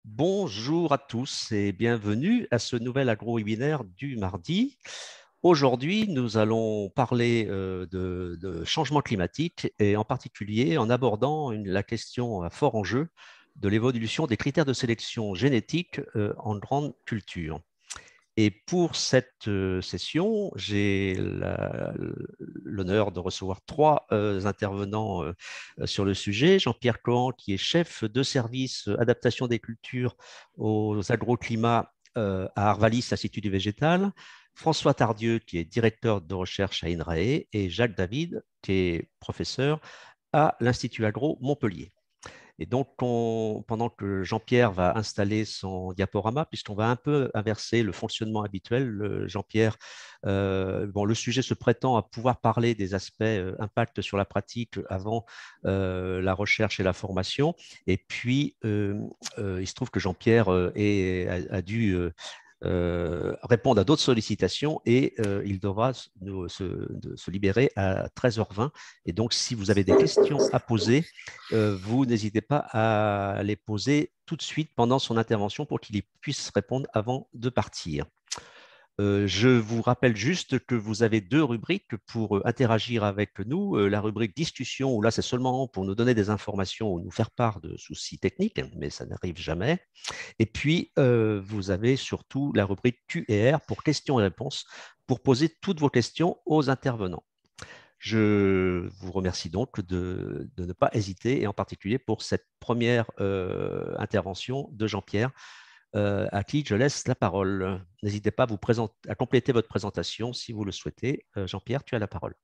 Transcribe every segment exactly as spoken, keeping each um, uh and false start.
Bonjour à tous et bienvenue à ce nouvel agro-webinaire du mardi. Aujourd'hui, nous allons parler euh, de, de changement climatique et en particulier en abordant une- la question à fort enjeu de l'évolution des critères de sélection génétique euh, en grande culture. Et pour cette euh, session, j'ai la- l'honneur de recevoir trois euh, intervenants euh, sur le sujet. Jean-Pierre Cohan, qui est chef de service euh, adaptation des cultures aux agroclimats euh, à Arvalis, Institut du végétal. François Tardieu, qui est directeur de recherche à INRAE, et Jacques David, qui est professeur à l'Institut Agro Montpellier. Et donc, on- pendant que Jean-Pierre va installer son diaporama, puisqu'on va un peu inverser le fonctionnement habituel, le- Jean-Pierre, euh, bon, le sujet se prétend à pouvoir parler des aspects euh, impact sur la pratique avant euh, la recherche et la formation. Et puis, euh, euh, il se trouve que Jean-Pierre euh, est- a, a dû euh, euh, répondre à d'autres sollicitations et euh, il devra nous- se, de- se libérer à treize heures vingt. Et donc, si vous avez des questions à poser, euh, vous n'hésitez pas à les poser tout de suite pendant son intervention pour qu'il y puisse répondre avant de partir. Euh, je vous rappelle juste que vous avez deux rubriques pour euh, interagir avec nous. Euh, la rubrique discussion, où là, c'est seulement pour nous donner des informations ou nous faire part de soucis techniques, mais ça n'arrive jamais. Et puis, euh, vous avez surtout la rubrique Q et R pour questions et réponses, pour poser toutes vos questions aux intervenants. Je vous remercie donc de, de ne pas hésiter, et en particulier pour cette première euh, intervention de Jean-Pierre, euh, à qui je laisse la parole. N'hésitez pas à, vous présenter, à compléter votre présentation si vous le souhaitez. Euh, Jean-Pierre, tu as la parole.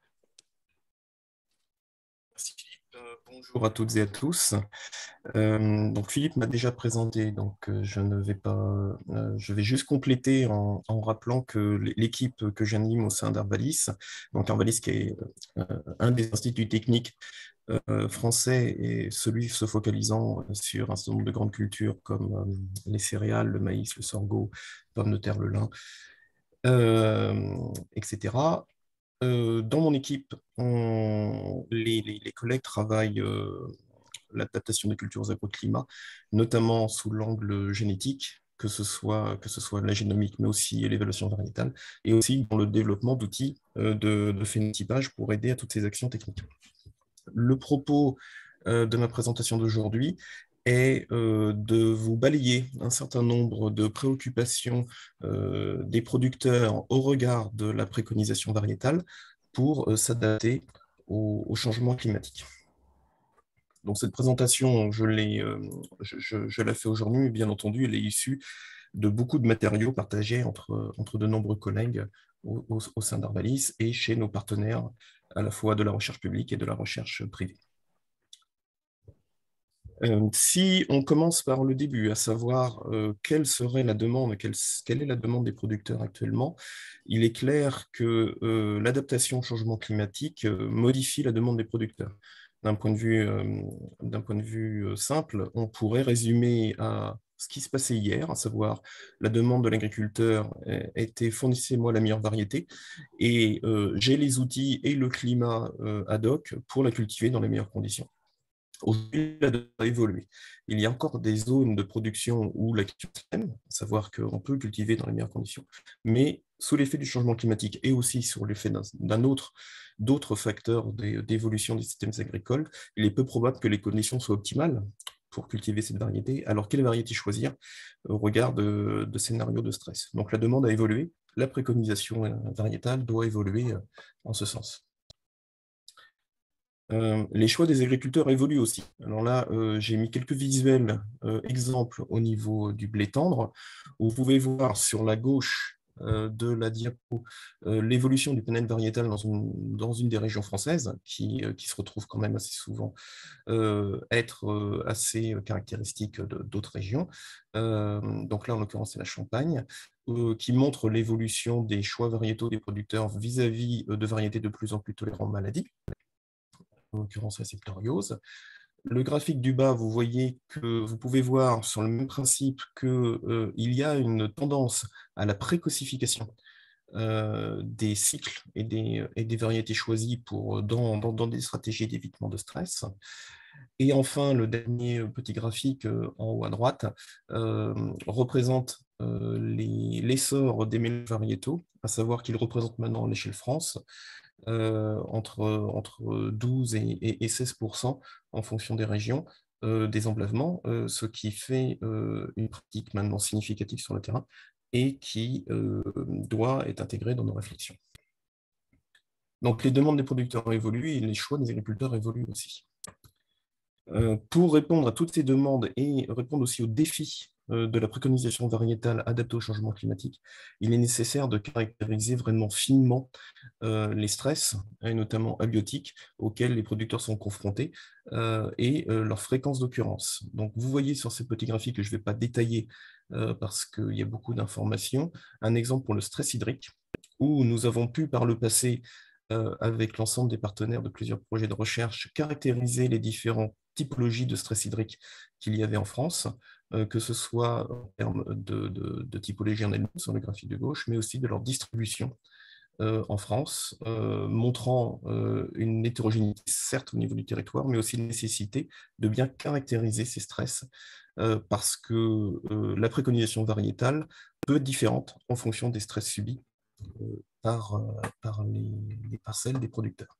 Merci Philippe. Euh, bonjour à toutes et à tous. Euh, donc Philippe m'a déjà présenté, donc euh, je ne vais pas, euh, je vais juste compléter en, en rappelant que l'équipe que j'anime au sein d'Arvalis, donc Arvalis qui est euh, un des instituts techniques euh, français et celui se focalisant sur un certain nombre de grandes cultures comme euh, les céréales, le maïs, le sorgho, pommes de terre, le lin, euh, et cetera. Euh, dans mon équipe, on- les, les- les collègues travaillent euh, l'adaptation des cultures aux agroclimats, notamment sous l'angle génétique, que ce soit, que ce soit la génomique, mais aussi l'évaluation variétale, et aussi dans le développement d'outils euh, de, de phénotypage pour aider à toutes ces actions techniques. Le propos euh, de ma présentation d'aujourd'hui est euh, de vous balayer un certain nombre de préoccupations euh, des producteurs au regard de la préconisation variétale pour euh, s'adapter au, au changement climatique. Donc cette présentation, je, l'ai, euh, je, je, je la fais aujourd'hui, mais bien entendu, elle est issue de beaucoup de matériaux partagés entre, entre de nombreux collègues au, au, au sein d'Arvalis et chez nos partenaires à la fois de la recherche publique et de la recherche privée. Euh, si on commence par le début, à savoir euh, quelle serait la demande, quelle, quelle est la demande des producteurs actuellement, il est clair que euh, l'adaptation au changement climatique euh, modifie la demande des producteurs. D'un point de vue, euh, d'un point de vue euh, simple, on pourrait résumer à ce qui se passait hier, à savoir la demande de l'agriculteur euh, était fournissez-moi la meilleure variété et euh, j'ai les outils et le climat euh, ad hoc pour la cultiver dans les meilleures conditions. Aujourd'hui, la donne a évolué. Il y a encore des zones de production où la question est la même, à savoir qu'on peut cultiver dans les meilleures conditions, mais sous l'effet du changement climatique et aussi sur l'effet d'un autre, d'autres facteurs d'évolution des systèmes agricoles, il est peu probable que les conditions soient optimales pour cultiver cette variété. Alors, quelle variété choisir au regard de, de scénarios de stress? Donc, la demande a évolué, la préconisation variétale doit évoluer en ce sens. Euh, les choix des agriculteurs évoluent aussi. Alors là, euh, j'ai mis quelques visuels euh, exemples au niveau du blé tendre, où vous pouvez voir sur la gauche euh, de la diapo euh, l'évolution du panel variétal dans une, dans une des régions françaises, qui, euh, qui se retrouve quand même assez souvent euh, être euh, assez caractéristique d'autres régions. Euh, donc là, en l'occurrence, c'est la Champagne, euh, qui montre l'évolution des choix variétaux des producteurs vis-à-vis -vis de variétés de plus en plus tolérantes aux maladies, en l'occurrence la septoriose. Le graphique du bas, vous voyez que vous pouvez voir sur le même principe qu'il euh, y a une tendance à la précocification euh, des cycles et des, et des variétés choisies pour, dans, dans, dans des stratégies d'évitement de stress. Et enfin, le dernier petit graphique en haut à droite euh, représente euh, l'essor des mélanges variétaux, à savoir qu'il représente maintenant à l'échelle France euh, entre, entre douze et, et, et seize pour cent en fonction des régions euh, des emblavements, euh, ce qui fait euh, une pratique maintenant significative sur le terrain et qui euh, doit être intégrée dans nos réflexions. Donc les demandes des producteurs évoluent et les choix des agriculteurs évoluent aussi. Euh, pour répondre à toutes ces demandes et répondre aussi aux défis euh, de la préconisation variétale adaptée au changement climatique, il est nécessaire de caractériser vraiment finement euh, les stress, et notamment abiotiques, auxquels les producteurs sont confrontés euh, et euh, leur fréquence d'occurrence. Donc vous voyez sur ces petits graphiques que je ne vais pas détailler euh, parce qu'il y a beaucoup d'informations, un exemple pour le stress hydrique, où nous avons pu par le passé euh, avec l'ensemble des partenaires de plusieurs projets de recherche, caractériser les différentes typologies de stress hydrique qu'il y avait en France, euh, que ce soit en termes de, de, de typologie en elle-même sur le graphique de gauche, mais aussi de leur distribution euh, en France, euh, montrant euh, une hétérogénéité, certes au niveau du territoire, mais aussi une nécessité de bien caractériser ces stress, euh, parce que euh, la préconisation variétale peut être différente en fonction des stress subis euh, par, euh, par les, les parcelles des producteurs.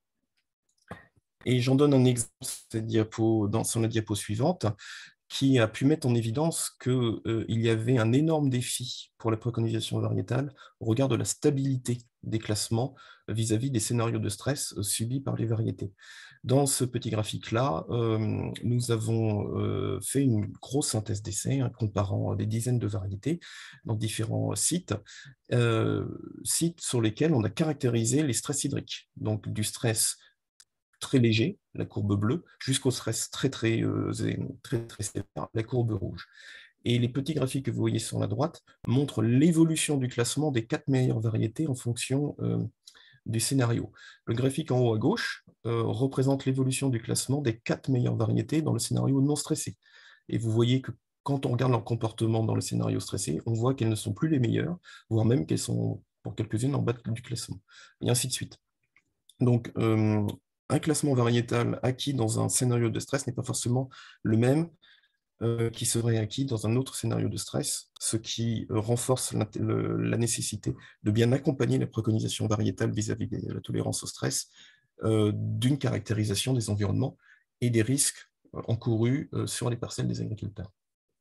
Et j'en donne un exemple cette diapo, dans, sur la diapo suivante, qui a pu mettre en évidence qu'il euh, y avait un énorme défi pour la préconisation variétale au regard de la stabilité des classements vis-à-vis des scénarios de stress euh, subis par les variétés. Dans ce petit graphique-là, euh, nous avons euh, fait une grosse synthèse d'essais hein, comparant des dizaines de variétés dans différents sites, euh, sites sur lesquels on a caractérisé les stress hydriques, donc du stress très léger, la courbe bleue, jusqu'au stress très très, euh, très très sévère, la courbe rouge. Et les petits graphiques que vous voyez sur la droite montrent l'évolution du classement des quatre meilleures variétés en fonction euh, du scénario. Le graphique en haut à gauche euh, représente l'évolution du classement des quatre meilleures variétés dans le scénario non stressé. Et vous voyez que quand on regarde leur comportement dans le scénario stressé, on voit qu'elles ne sont plus les meilleures, voire même qu'elles sont pour quelques-unes en bas du classement, et ainsi de suite. Donc, euh, un classement variétal acquis dans un scénario de stress n'est pas forcément le même euh, qui serait acquis dans un autre scénario de stress, ce qui euh, renforce la, le, la nécessité de bien accompagner la préconisation variétale vis-à-vis -vis de la tolérance au stress, euh, d'une caractérisation des environnements et des risques euh, encourus euh, sur les parcelles des agriculteurs.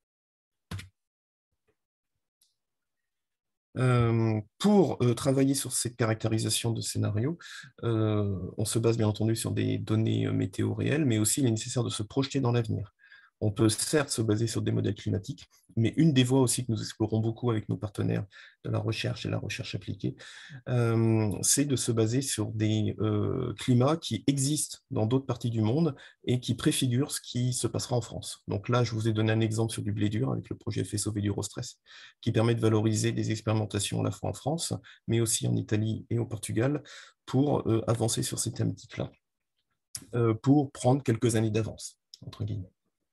Euh, pour euh, travailler sur cette caractérisation de scénario, euh, on se base bien entendu sur des données euh, météo réelles, mais aussi il est nécessaire de se projeter dans l'avenir. On peut certes se baser sur des modèles climatiques, mais une des voies aussi que nous explorons beaucoup avec nos partenaires de la recherche et la recherche appliquée, euh, c'est de se baser sur des euh, climats qui existent dans d'autres parties du monde et qui préfigurent ce qui se passera en France. Donc là, je vous ai donné un exemple sur du blé dur avec le projet Fait sauver du Rostress, qui permet de valoriser des expérimentations à la fois en France, mais aussi en Italie et au Portugal, pour euh, avancer sur ces thématiques-là, euh, pour prendre quelques années d'avance, entre guillemets.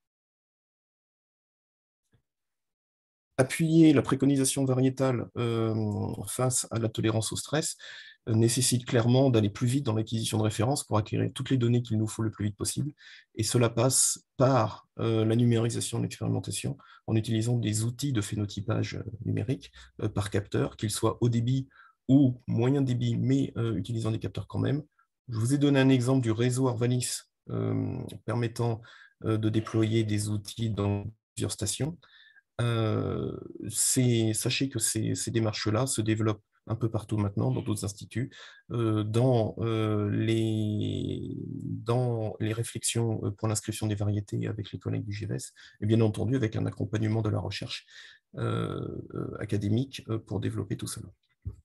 Appuyer la préconisation variétale euh, face à la tolérance au stress euh, nécessite clairement d'aller plus vite dans l'acquisition de références pour acquérir toutes les données qu'il nous faut le plus vite possible. Et cela passe par euh, la numérisation de l'expérimentation en utilisant des outils de phénotypage euh, numérique euh, par capteur, qu'ils soient haut débit ou moyen débit, mais euh, utilisant des capteurs quand même. Je vous ai donné un exemple du réseau Arvalis euh, permettant euh, de déployer des outils dans plusieurs stations. Euh, sachez que ces, ces démarches-là se développent un peu partout maintenant, dans d'autres instituts, euh, dans, euh, les, dans les réflexions pour l'inscription des variétés avec les collègues du G V E S, et bien entendu avec un accompagnement de la recherche euh, euh, académique euh, pour développer tout cela.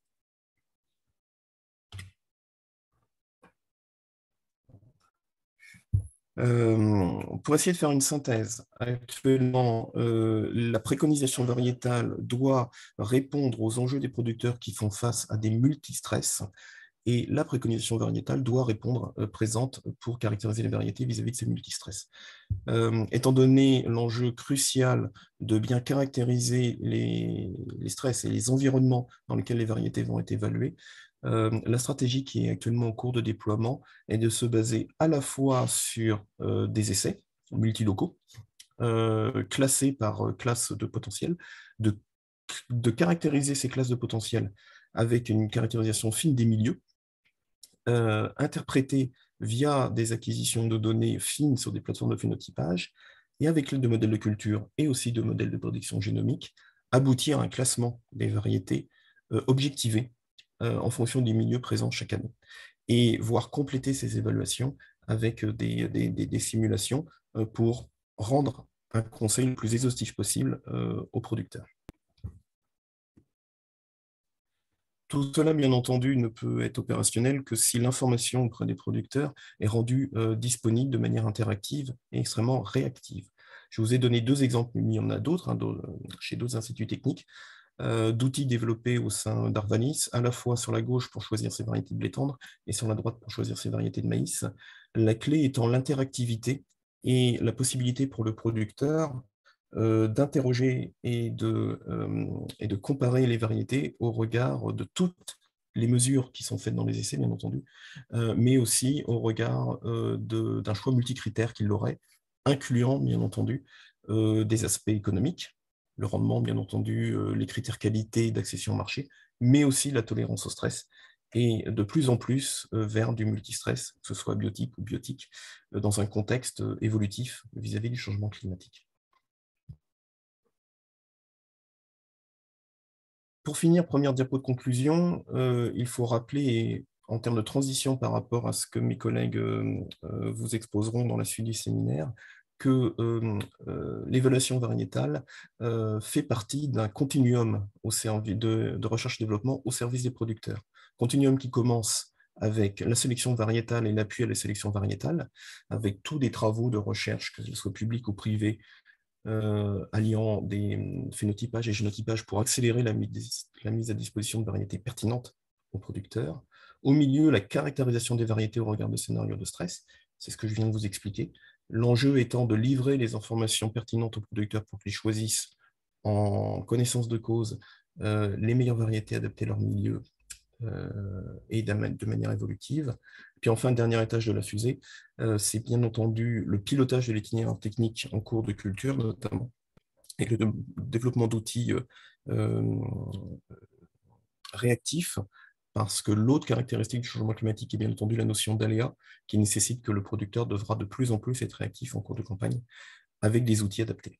Euh, pour essayer de faire une synthèse, actuellement, euh, la préconisation variétale doit répondre aux enjeux des producteurs qui font face à des multistress, et la préconisation variétale doit répondre euh, présente pour caractériser les variétés vis-à-vis -vis de ces multistress. Euh, étant donné l'enjeu crucial de bien caractériser les, les stress et les environnements dans lesquels les variétés vont être évaluées, Euh, la stratégie qui est actuellement en cours de déploiement est de se baser à la fois sur euh, des essais, multilocaux, euh, classés par euh, classe de potentiel, de, de caractériser ces classes de potentiel avec une caractérisation fine des milieux, euh, interprétées via des acquisitions de données fines sur des plateformes de phénotypage, et avec l'aide de modèles de culture et aussi de modèles de prédiction génomique, aboutir à un classement des variétés euh, objectivées euh, en fonction des milieux présents chaque année, et voire compléter ces évaluations avec des, des, des, des simulations euh, pour rendre un conseil le plus exhaustif possible euh, aux producteurs. Tout cela, bien entendu, ne peut être opérationnel que si l'information auprès des producteurs est rendue euh, disponible de manière interactive et extrêmement réactive. Je vous ai donné deux exemples, mais il y en a d'autres, hein, chez d'autres instituts techniques, euh, d'outils développés au sein d'Arvanis, à la fois sur la gauche pour choisir ses variétés de blé tendre et sur la droite pour choisir ses variétés de maïs. La clé étant l'interactivité et la possibilité pour le producteur euh, d'interroger et, de, euh, et de comparer les variétés au regard de toutes les mesures qui sont faites dans les essais, bien entendu, euh, mais aussi au regard euh, d'un choix multicritère qu'il aurait, incluant, bien entendu, euh, des aspects économiques, le rendement, bien entendu, euh, les critères qualité d'accession au marché, mais aussi la tolérance au stress, et de plus en plus euh, vers du multistress, que ce soit biotique ou biotique, euh, dans un contexte euh, évolutif vis-à-vis du changement climatique. Pour finir, première diapo de conclusion, euh, il faut rappeler, en termes de transition par rapport à ce que mes collègues euh, euh, vous exposeront dans la suite du séminaire, que euh, euh, l'évaluation variétale euh, fait partie d'un continuum au service de, de recherche-développement au service des producteurs. Continuum qui commence avec la sélection variétale et l'appui à la sélection variétale, avec tous les travaux de recherche, que ce soit publics ou privés, Euh, alliant des phénotypages et génotypages pour accélérer la mise, la mise à disposition de variétés pertinentes aux producteurs. Au milieu, la caractérisation des variétés au regard de scénarios de stress, c'est ce que je viens de vous expliquer. L'enjeu étant de livrer les informations pertinentes aux producteurs pour qu'ils choisissent en connaissance de cause euh, les meilleures variétés adaptées à leur milieu euh, et de manière évolutive. Puis enfin, dernier étage de la fusée, euh, c'est bien entendu le pilotage de l'itinéraire technique en cours de culture, notamment, et le développement d'outils euh, euh, réactifs, parce que l'autre caractéristique du changement climatique est bien entendu la notion d'aléa, qui nécessite que le producteur devra de plus en plus être réactif en cours de campagne, avec des outils adaptés.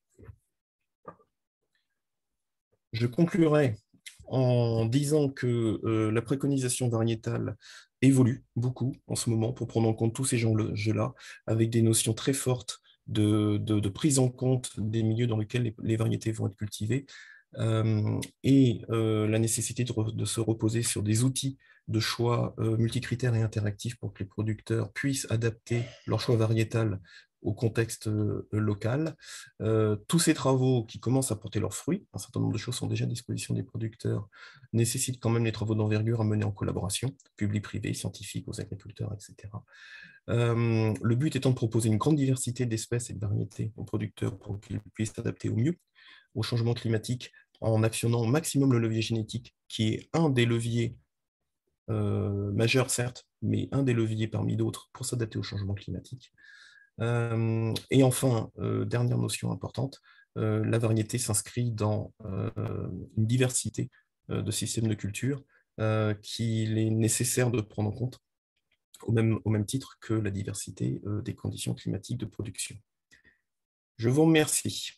Je conclurai en disant que euh, la préconisation variétale évolue beaucoup en ce moment pour prendre en compte tous ces enjeux-là, avec des notions très fortes de, de, de prise en compte des milieux dans lesquels les, les variétés vont être cultivées, euh, et euh, la nécessité de, re, de se reposer sur des outils de choix euh, multicritères et interactifs pour que les producteurs puissent adapter leur choix variétal au contexte euh, local. Euh, tous ces travaux qui commencent à porter leurs fruits, un certain nombre de choses sont déjà à disposition des producteurs, nécessitent quand même les travaux d'envergure à mener en collaboration, public-privé, scientifique, aux agriculteurs, et cetera. Euh, le but étant de proposer une grande diversité d'espèces et de variétés aux producteurs pour qu'ils puissent s'adapter au mieux au changement climatique en actionnant au maximum le levier génétique, qui est un des leviers euh, majeurs, certes, mais un des leviers parmi d'autres pour s'adapter au changement climatique. Euh, et enfin, euh, dernière notion importante, euh, la variété s'inscrit dans euh, une diversité euh, de systèmes de culture euh, qu'il est nécessaire de prendre en compte au même, au même titre que la diversité euh, des conditions climatiques de production. Je vous remercie.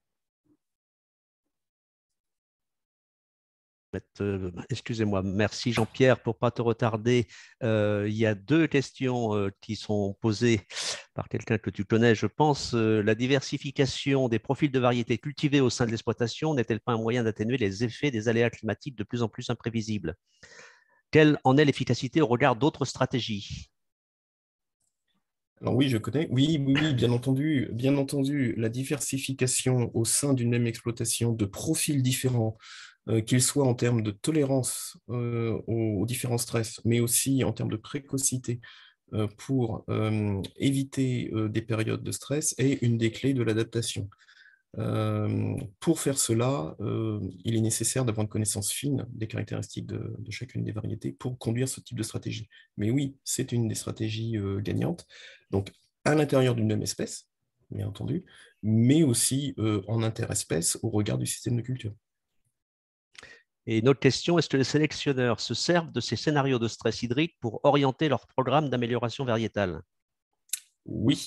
Euh, excusez-moi, merci Jean-Pierre pour ne pas te retarder. Euh, il y a deux questions euh, qui sont posées par quelqu'un que tu connais, je pense. Euh, la diversification des profils de variétés cultivées au sein de l'exploitation n'est-elle pas un moyen d'atténuer les effets des aléas climatiques de plus en plus imprévisibles? Quelle en est l'efficacité au regard d'autres stratégies? Alors oui, je connais. Oui, oui, oui, bien entendu, bien entendu, la diversification au sein d'une même exploitation de profils différents, euh, qu'ils soient en termes de tolérance euh, aux, aux différents stress, mais aussi en termes de précocité euh, pour euh, éviter euh, des périodes de stress, est une des clés de l'adaptation. Euh, pour faire cela, euh, il est nécessaire d'avoir une connaissance fine des caractéristiques de, de chacune des variétés pour conduire ce type de stratégie. Mais oui, c'est une des stratégies euh, gagnantes. Donc, à l'intérieur d'une même espèce, bien entendu, mais aussi euh, en interespèces au regard du système de culture. Et une autre question, est-ce que les sélectionneurs se servent de ces scénarios de stress hydrique pour orienter leur programme d'amélioration variétale? Oui,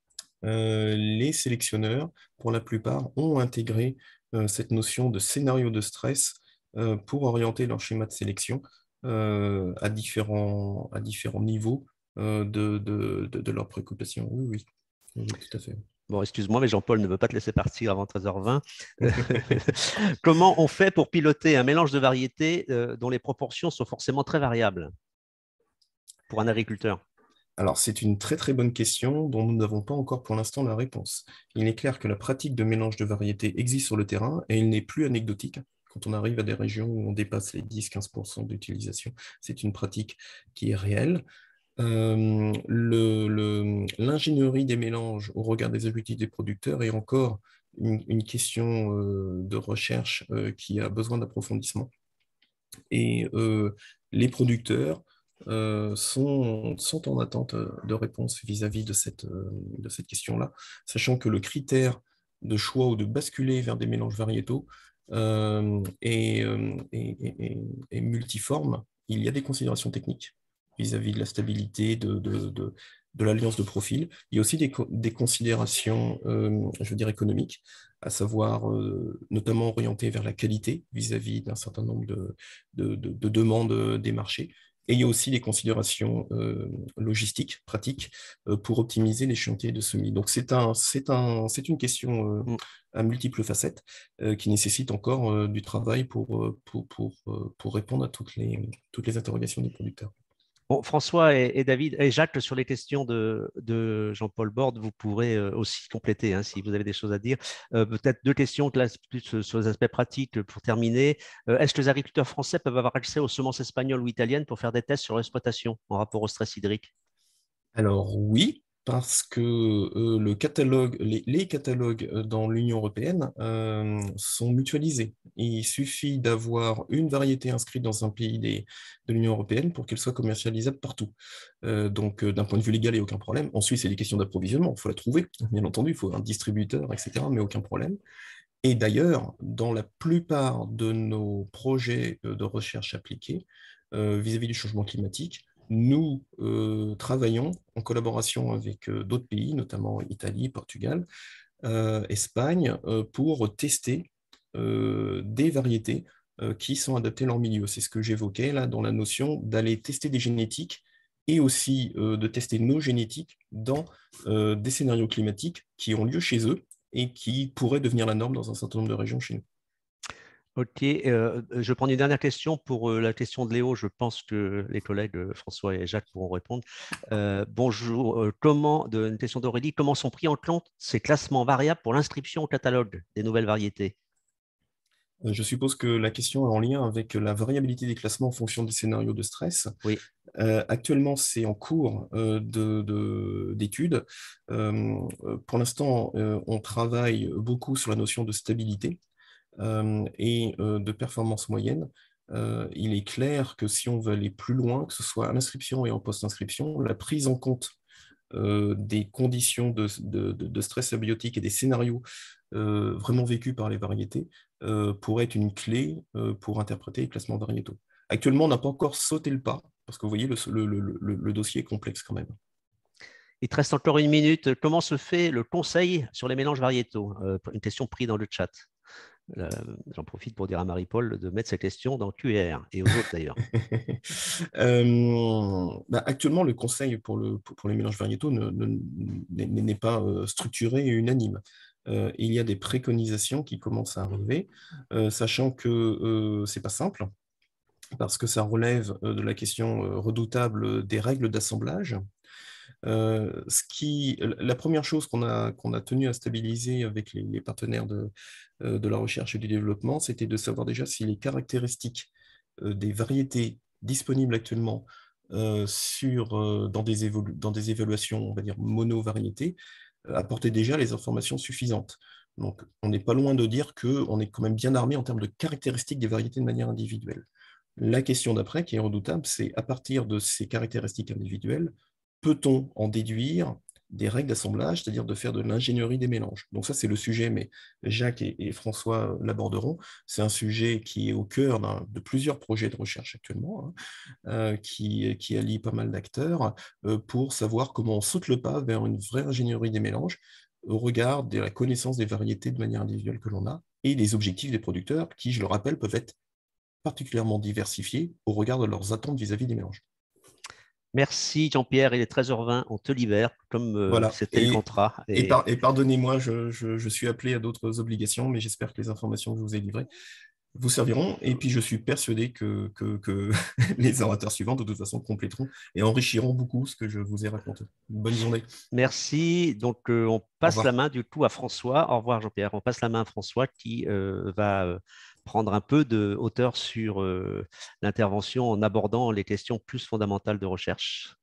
euh, les sélectionneurs, pour la plupart, ont intégré euh, cette notion de scénario de stress euh, pour orienter leur schéma de sélection euh, à différents, à différents niveaux euh, de, de, de, de leurs préoccupations. Oui, oui, oui, tout à fait. Bon, excuse-moi, mais Jean-Paul ne veut pas te laisser partir avant treize heures vingt. Comment on fait pour piloter un mélange de variétés euh, dont les proportions sont forcément très variables pour un agriculteur? Alors, c'est une très très bonne question dont nous n'avons pas encore pour l'instant la réponse. Il est clair que la pratique de mélange de variétés existe sur le terrain et elle n'est plus anecdotique. Quand on arrive à des régions où on dépasse les dix à quinze pour cent d'utilisation, c'est une pratique qui est réelle. Euh, le- le- l'ingénierie des mélanges au regard des objectifs des producteurs est encore une, une question euh, de recherche euh, qui a besoin d'approfondissement. Et euh, les producteurs euh, sont, sont en attente de réponse vis-à-vis de cette, euh, de cette question-là, sachant que le critère de choix ou de basculer vers des mélanges variétaux euh, est, euh, est- est- est- est multiforme. Il y a des considérations techniques vis-à-vis de la stabilité, de, de, de, de l'alliance de profil. Il y a aussi des, co- des considérations, euh, je veux dire, économiques, à savoir euh, notamment orientées vers la qualité vis-à-vis d'un certain nombre de, de, de, de demandes des marchés. Et il y a aussi des considérations euh, logistiques, pratiques, euh, pour optimiser les chantiers de semis. Donc c'est un, c'est un, c'est une question euh, Mm. à multiples facettes euh, qui nécessite encore euh, du travail pour, euh, pour, pour, euh, pour répondre à toutes les, toutes les interrogations des producteurs. Bon, François et, et David et Jacques, sur les questions de, de Jean-Paul Borde, vous pourrez euh, aussi compléter hein, si vous avez des choses à dire. Euh, peut-être deux questions là, plus euh, sur les aspects pratiques pour terminer. Euh, est-ce que les agriculteurs français peuvent avoir accès aux semences espagnoles ou italiennes pour faire des tests sur l'exploitation en rapport au stress hydrique? Alors oui, parce que euh, le catalogue, les, les catalogues euh, dans l'Union européenne euh, sont mutualisés. Il suffit d'avoir une variété inscrite dans un pays des- de l'Union européenne pour qu'elle soit commercialisable partout. Euh, donc euh, d'un point de vue légal, il n'y a aucun problème. Ensuite, c'est des questions d'approvisionnement. Il faut la trouver, bien entendu, il faut un distributeur, et cetera, mais aucun problème. Et d'ailleurs, dans la plupart de nos projets euh, de recherche appliqués euh, vis-à-vis du changement climatique, nous euh, travaillons en collaboration avec euh, d'autres pays, notamment Italie, Portugal, euh, Espagne, euh, pour tester euh, des variétés euh, qui sont adaptées à leur milieu. C'est ce que j'évoquais là dans la notion d'aller tester des génétiques et aussi euh, de tester nos génétiques dans euh, des scénarios climatiques qui ont lieu chez eux et qui pourraient devenir la norme dans un certain nombre de régions chez nous. Ok, euh, je vais prendre une dernière question pour euh, la question de Léo. Je pense que les collègues euh, François et Jacques pourront répondre. Euh, bonjour, euh, comment, de, une question d'Aurélie, comment sont pris en compte ces classements variables pour l'inscription au catalogue des nouvelles variétés? Euh, Je suppose que la question est en lien avec la variabilité des classements en fonction des scénarios de stress. Oui. Euh, actuellement, c'est en cours euh, de, de- d'études. Euh, pour l'instant, euh, on travaille beaucoup sur la notion de stabilité euh, et euh, de performance moyenne. Euh, il est clair que si on veut aller plus loin, que ce soit à l'inscription et en post-inscription, la prise en compte euh, des conditions de, de- de- de stress abiotique et des scénarios euh, vraiment vécus par les variétés euh, pourrait être une clé euh, pour interpréter les classements variétaux. Actuellement, on n'a pas encore sauté le pas, parce que vous voyez, le, le- le- le- le dossier est complexe quand même. Il te reste encore une minute. Comment se fait le conseil sur les mélanges variétaux? Euh, Une question prise dans le chat. Euh, J'en profite pour dire à Marie-Paul de mettre sa question dans Q et R et aux autres d'ailleurs. Euh, bah, actuellement, le conseil pour, le, pour, pour les mélanges variétaux ne- ne- n'est n'est pas euh, structuré et unanime. Euh, il y a des préconisations qui commencent à arriver, euh, sachant que euh, c'est pas simple, parce que ça relève euh, de la question euh, redoutable des règles d'assemblage. Euh, ce qui, la première chose qu'on a, qu'on a tenu à stabiliser avec les, les partenaires de, euh, de la recherche et du développement, c'était de savoir déjà si les caractéristiques euh, des variétés disponibles actuellement euh, sur, euh, dans, des évolu- dans des évaluations, on va dire, mono-variétés, euh, apportaient déjà les informations suffisantes. Donc, on n'est pas loin de dire qu'on est quand même bien armé en termes de caractéristiques des variétés de manière individuelle. La question d'après, qui est redoutable, c'est à partir de ces caractéristiques individuelles, peut-on en déduire des règles d'assemblage, c'est-à-dire de faire de l'ingénierie des mélanges. Donc ça, c'est le sujet, mais Jacques et, et François l'aborderont. C'est un sujet qui est au cœur de plusieurs projets de recherche actuellement, hein, euh, qui, qui allie pas mal d'acteurs euh, pour savoir comment on saute le pas vers une vraie ingénierie des mélanges au regard de la connaissance des variétés de manière individuelle que l'on a et des objectifs des producteurs qui, je le rappelle, peuvent être particulièrement diversifiés au regard de leurs attentes vis-à-vis des mélanges. Merci Jean-Pierre, il est treize heures vingt, on te libère, comme euh, Voilà. c'était le Et, contrat. et, Et par, et pardonnez-moi, je, je, je suis appelé à d'autres obligations, mais j'espère que les informations que je vous ai livrées vous serviront. Et puis, je suis persuadé que, que, que les orateurs suivants, de toute façon, compléteront et enrichiront beaucoup ce que je vous ai raconté. Bonne journée. merci. Donc, euh, on Au passe la revoir. main du coup à François. Au revoir Jean-Pierre. On passe la main à François qui euh, va euh, prendre un peu de hauteur sur euh, l'intervention en abordant les questions plus fondamentales de recherche.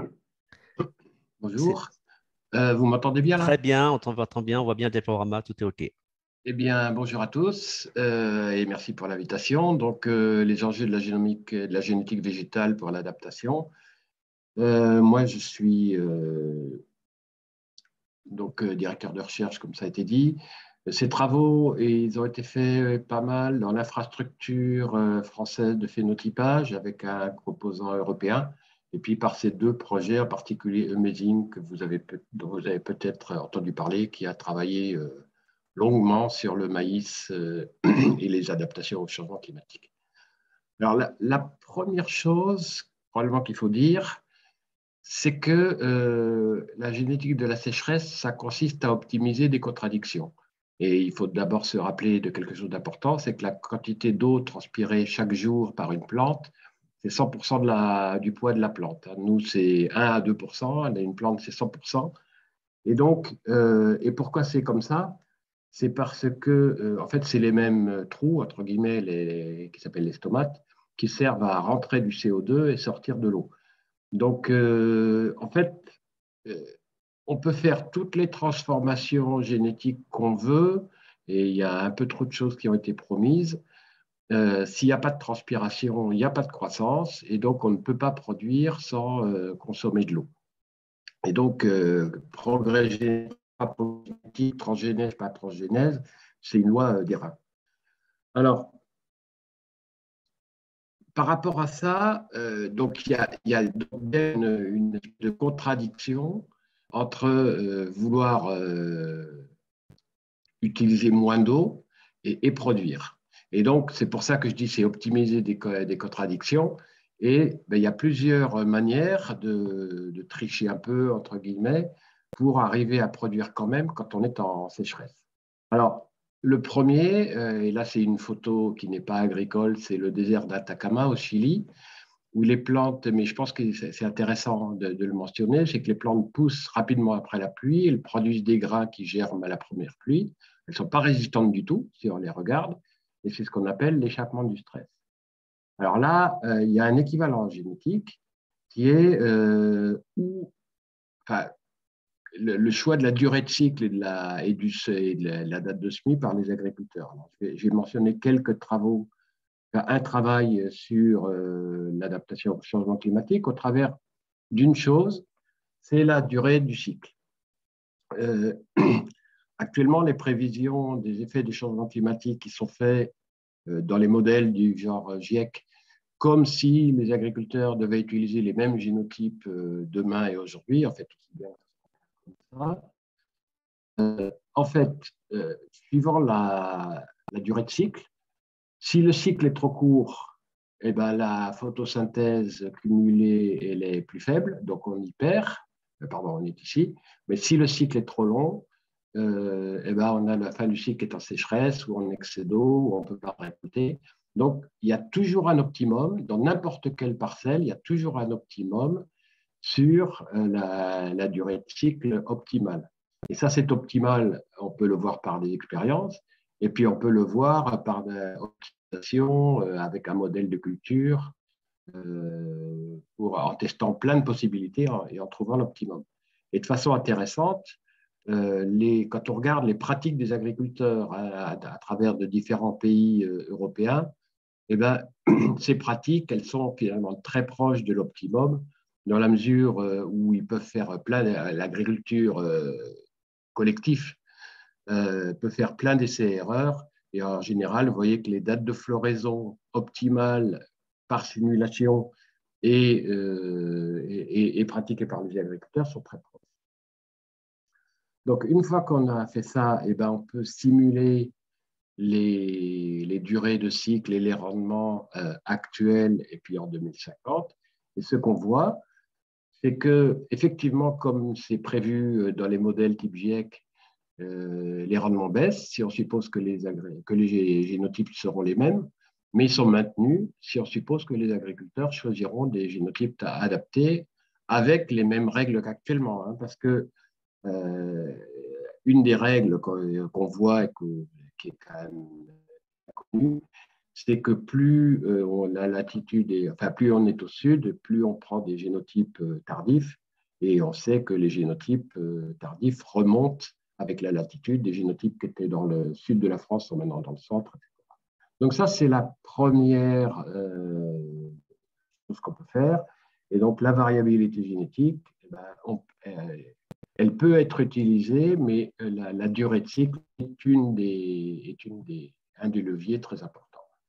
C'est Bonjour. Euh, vous m'entendez bien très là? bien, on t'entend bien, on voit bien le diaporama, tout est OK. Eh bien, bonjour à tous euh, et merci pour l'invitation. Donc, euh, les enjeux de la génomique et de la génétique végétale pour l'adaptation. Euh, moi, je suis euh, donc euh, directeur de recherche, comme ça a été dit. Ces travaux, ils ont été faits pas mal dans l'infrastructure euh, française de phénotypage avec un composant européen. Et puis par ces deux projets, en particulier Amazing, que vous avez peut- dont vous avez peut-être entendu parler, qui a travaillé euh, longuement sur le maïs euh, et les adaptations au changement climatique. Alors la, la première chose, probablement qu'il faut dire, c'est que euh, la génétique de la sécheresse, ça consiste à optimiser des contradictions. Et il faut d'abord se rappeler de quelque chose d'important, c'est que la quantité d'eau transpirée chaque jour par une plante, c'est cent pour cent de la, du poids de la plante. Nous, c'est un à deux pour cent, une plante, c'est cent pour cent. Et donc, euh, et pourquoi c'est comme ça? C'est parce que, euh, en fait, c'est les mêmes trous, entre guillemets, les, qui s'appellent les stomates, qui servent à rentrer du C O deux et sortir de l'eau. Donc, euh, en fait, euh, on peut faire toutes les transformations génétiques qu'on veut, et il y a un peu trop de choses qui ont été promises. Euh, s'il n'y a pas de transpiration, il n'y a pas de croissance, et donc on ne peut pas produire sans euh, consommer de l'eau. Et donc, euh, progrès génétique, pas politique, transgénèse, pas transgénèse, c'est une loi euh, des reins. Alors, par rapport à ça, euh, donc il y a, il y a une, une contradiction entre euh, vouloir euh, utiliser moins d'eau et, et, produire. Et donc, c'est pour ça que je dis c'est optimiser des, des contradictions. Et ben, il y a plusieurs manières de, de tricher un peu, entre guillemets, pour arriver à produire quand même quand on est en sécheresse. Alors, le premier, euh, et là c'est une photo qui n'est pas agricole, c'est le désert d'Atacama au Chili, où les plantes, mais je pense que c'est intéressant de, de le mentionner, c'est que les plantes poussent rapidement après la pluie, elles produisent des grains qui germent à la première pluie, elles ne sont pas résistantes du tout si on les regarde, et c'est ce qu'on appelle l'échappement du stress. Alors là, euh, il y a un équivalent génétique qui est euh, où, enfin, le, le, choix de la durée de cycle et de la, et du, et de la, la date de semis par les agriculteurs. Alors, je, vais, je vais mentionner quelques travaux, un travail sur euh, l'adaptation au changement climatique au travers d'une chose, c'est la durée du cycle. Euh, actuellement, les prévisions des effets des changements climatiques qui sont faits euh, dans les modèles du genre GIEC, comme si les agriculteurs devaient utiliser les mêmes génotypes euh, demain et aujourd'hui, en fait, aussi bien comme ça. Euh, en fait, euh, suivant la, la durée de cycle, si le cycle est trop court, eh ben, la photosynthèse cumulée elle est plus faible, donc on y perd. Pardon, on est ici. Mais si le cycle est trop long, euh, eh ben, on a la fin du cycle est en sécheresse ou en excès d'eau, ou on ne peut pas récolter. Donc, il y a toujours un optimum. Dans n'importe quelle parcelle, il y a toujours un optimum sur euh, la, la durée de cycle optimale. Et ça, c'est optimal, on peut le voir par des expériences, et puis on peut le voir par des optimisations euh, avec un modèle de culture, euh, pour, en testant plein de possibilités en, et en trouvant l'optimum. Et de façon intéressante, euh, les, quand on regarde les pratiques des agriculteurs à, à, à travers de différents pays euh, européens, eh ben, ces pratiques, elles sont finalement très proches de l'optimum. dans la mesure où ils peuvent faire plein, l'agriculture collective euh, peut faire plein d'essais-erreurs. Et en général, vous voyez que les dates de floraison optimales par simulation et, euh, et, et pratiquées par les agriculteurs sont très proches. Donc, une fois qu'on a fait ça, eh ben, on peut simuler les, les durées de cycle et les rendements euh, actuels et puis en deux mille cinquante. Et ce qu'on voit, c'est que effectivement, comme c'est prévu dans les modèles type GIEC, euh, les rendements baissent si on suppose que les, que les génotypes seront les mêmes, mais ils sont maintenus si on suppose que les agriculteurs choisiront des génotypes adaptés avec les mêmes règles qu'actuellement, hein, parce que euh, une des règles qu'on qu'on voit et que, qui est quand même connue, c'est que plus euh, on, la latitude est, enfin plus on est au sud, plus on prend des génotypes euh, tardifs, et on sait que les génotypes euh, tardifs remontent avec la latitude. Des génotypes qui étaient dans le sud de la France sont maintenant dans le centre, et cetera. Donc ça, c'est la première euh, chose qu'on peut faire. Et donc la variabilité génétique, eh ben, on, euh, elle peut être utilisée, mais la, la durée de cycle est, une des, est une des, un des leviers très importants.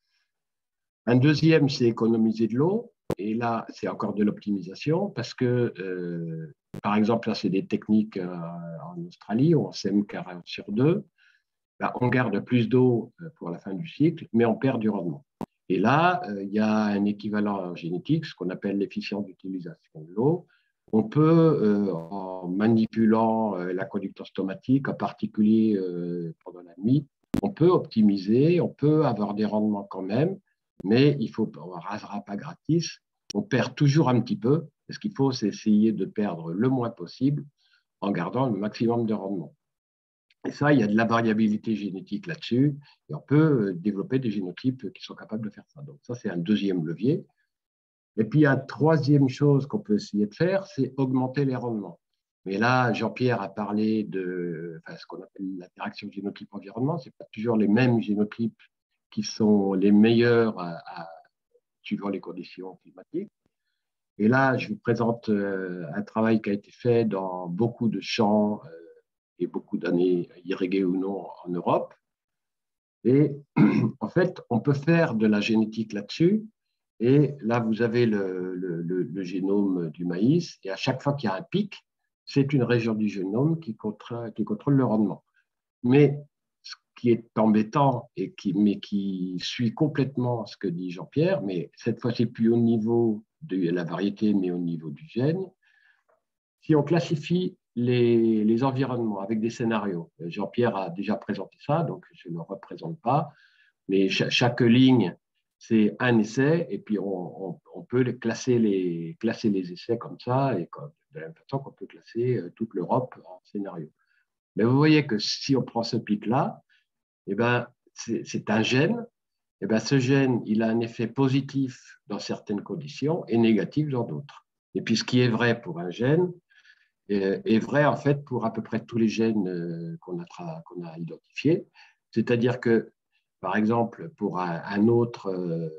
Un deuxième, c'est économiser de l'eau. Et là, c'est encore de l'optimisation parce que, euh, par exemple, là, c'est des techniques euh, en Australie où on sème quarante sur deux. Là, on garde plus d'eau pour la fin du cycle, mais on perd du rendement. Et là, euh, il y a un équivalent génétique, ce qu'on appelle l'efficience d'utilisation de l'eau. On peut, euh, en manipulant euh, la conductance stomatique, en particulier euh, pendant la nuit, on peut optimiser, on peut avoir des rendements quand même, mais il faut, on ne rasera pas gratis. On perd toujours un petit peu. Ce qu'il faut, c'est essayer de perdre le moins possible en gardant le maximum de rendement. Et ça, il y a de la variabilité génétique là-dessus, et on peut développer des génotypes qui sont capables de faire ça. Donc ça, c'est un deuxième levier. Et puis, une troisième chose qu'on peut essayer de faire, c'est augmenter les rendements. Mais là, Jean-Pierre a parlé de enfin, ce qu'on appelle l'interaction génotype-environnement. Ce n'est pas toujours les mêmes génotypes qui sont les meilleurs à, à, suivant les conditions climatiques. Et là, je vous présente euh, un travail qui a été fait dans beaucoup de champs euh, et beaucoup d'années irriguées ou non en Europe. Et en fait, on peut faire de la génétique là-dessus. Et là, vous avez le, le, le, le génome du maïs. Et à chaque fois qu'il y a un pic, c'est une région du génome qui contrôle, qui contrôle le rendement. Mais ce qui est embêtant, et qui, mais qui suit complètement ce que dit Jean-Pierre, mais cette fois, c'est plus au niveau de la variété, mais au niveau du gène. Si on classifie les, les environnements avec des scénarios, Jean-Pierre a déjà présenté ça, donc je ne le représente pas, mais ch chaque ligne, c'est un essai, et puis on, on, on peut les classer, les, classer les essais comme ça, et comme, de la même façon qu'on peut classer toute l'Europe en scénario. Mais vous voyez que si on prend ce pic-là, eh ben, c'est un gène. Eh ben, ce gène, il a un effet positif dans certaines conditions et négatif dans d'autres. Et puis, ce qui est vrai pour un gène est, est vrai, en fait, pour à peu près tous les gènes qu'on a, qu'on a identifiés. C'est-à-dire que, par exemple, pour un, un, autre, euh,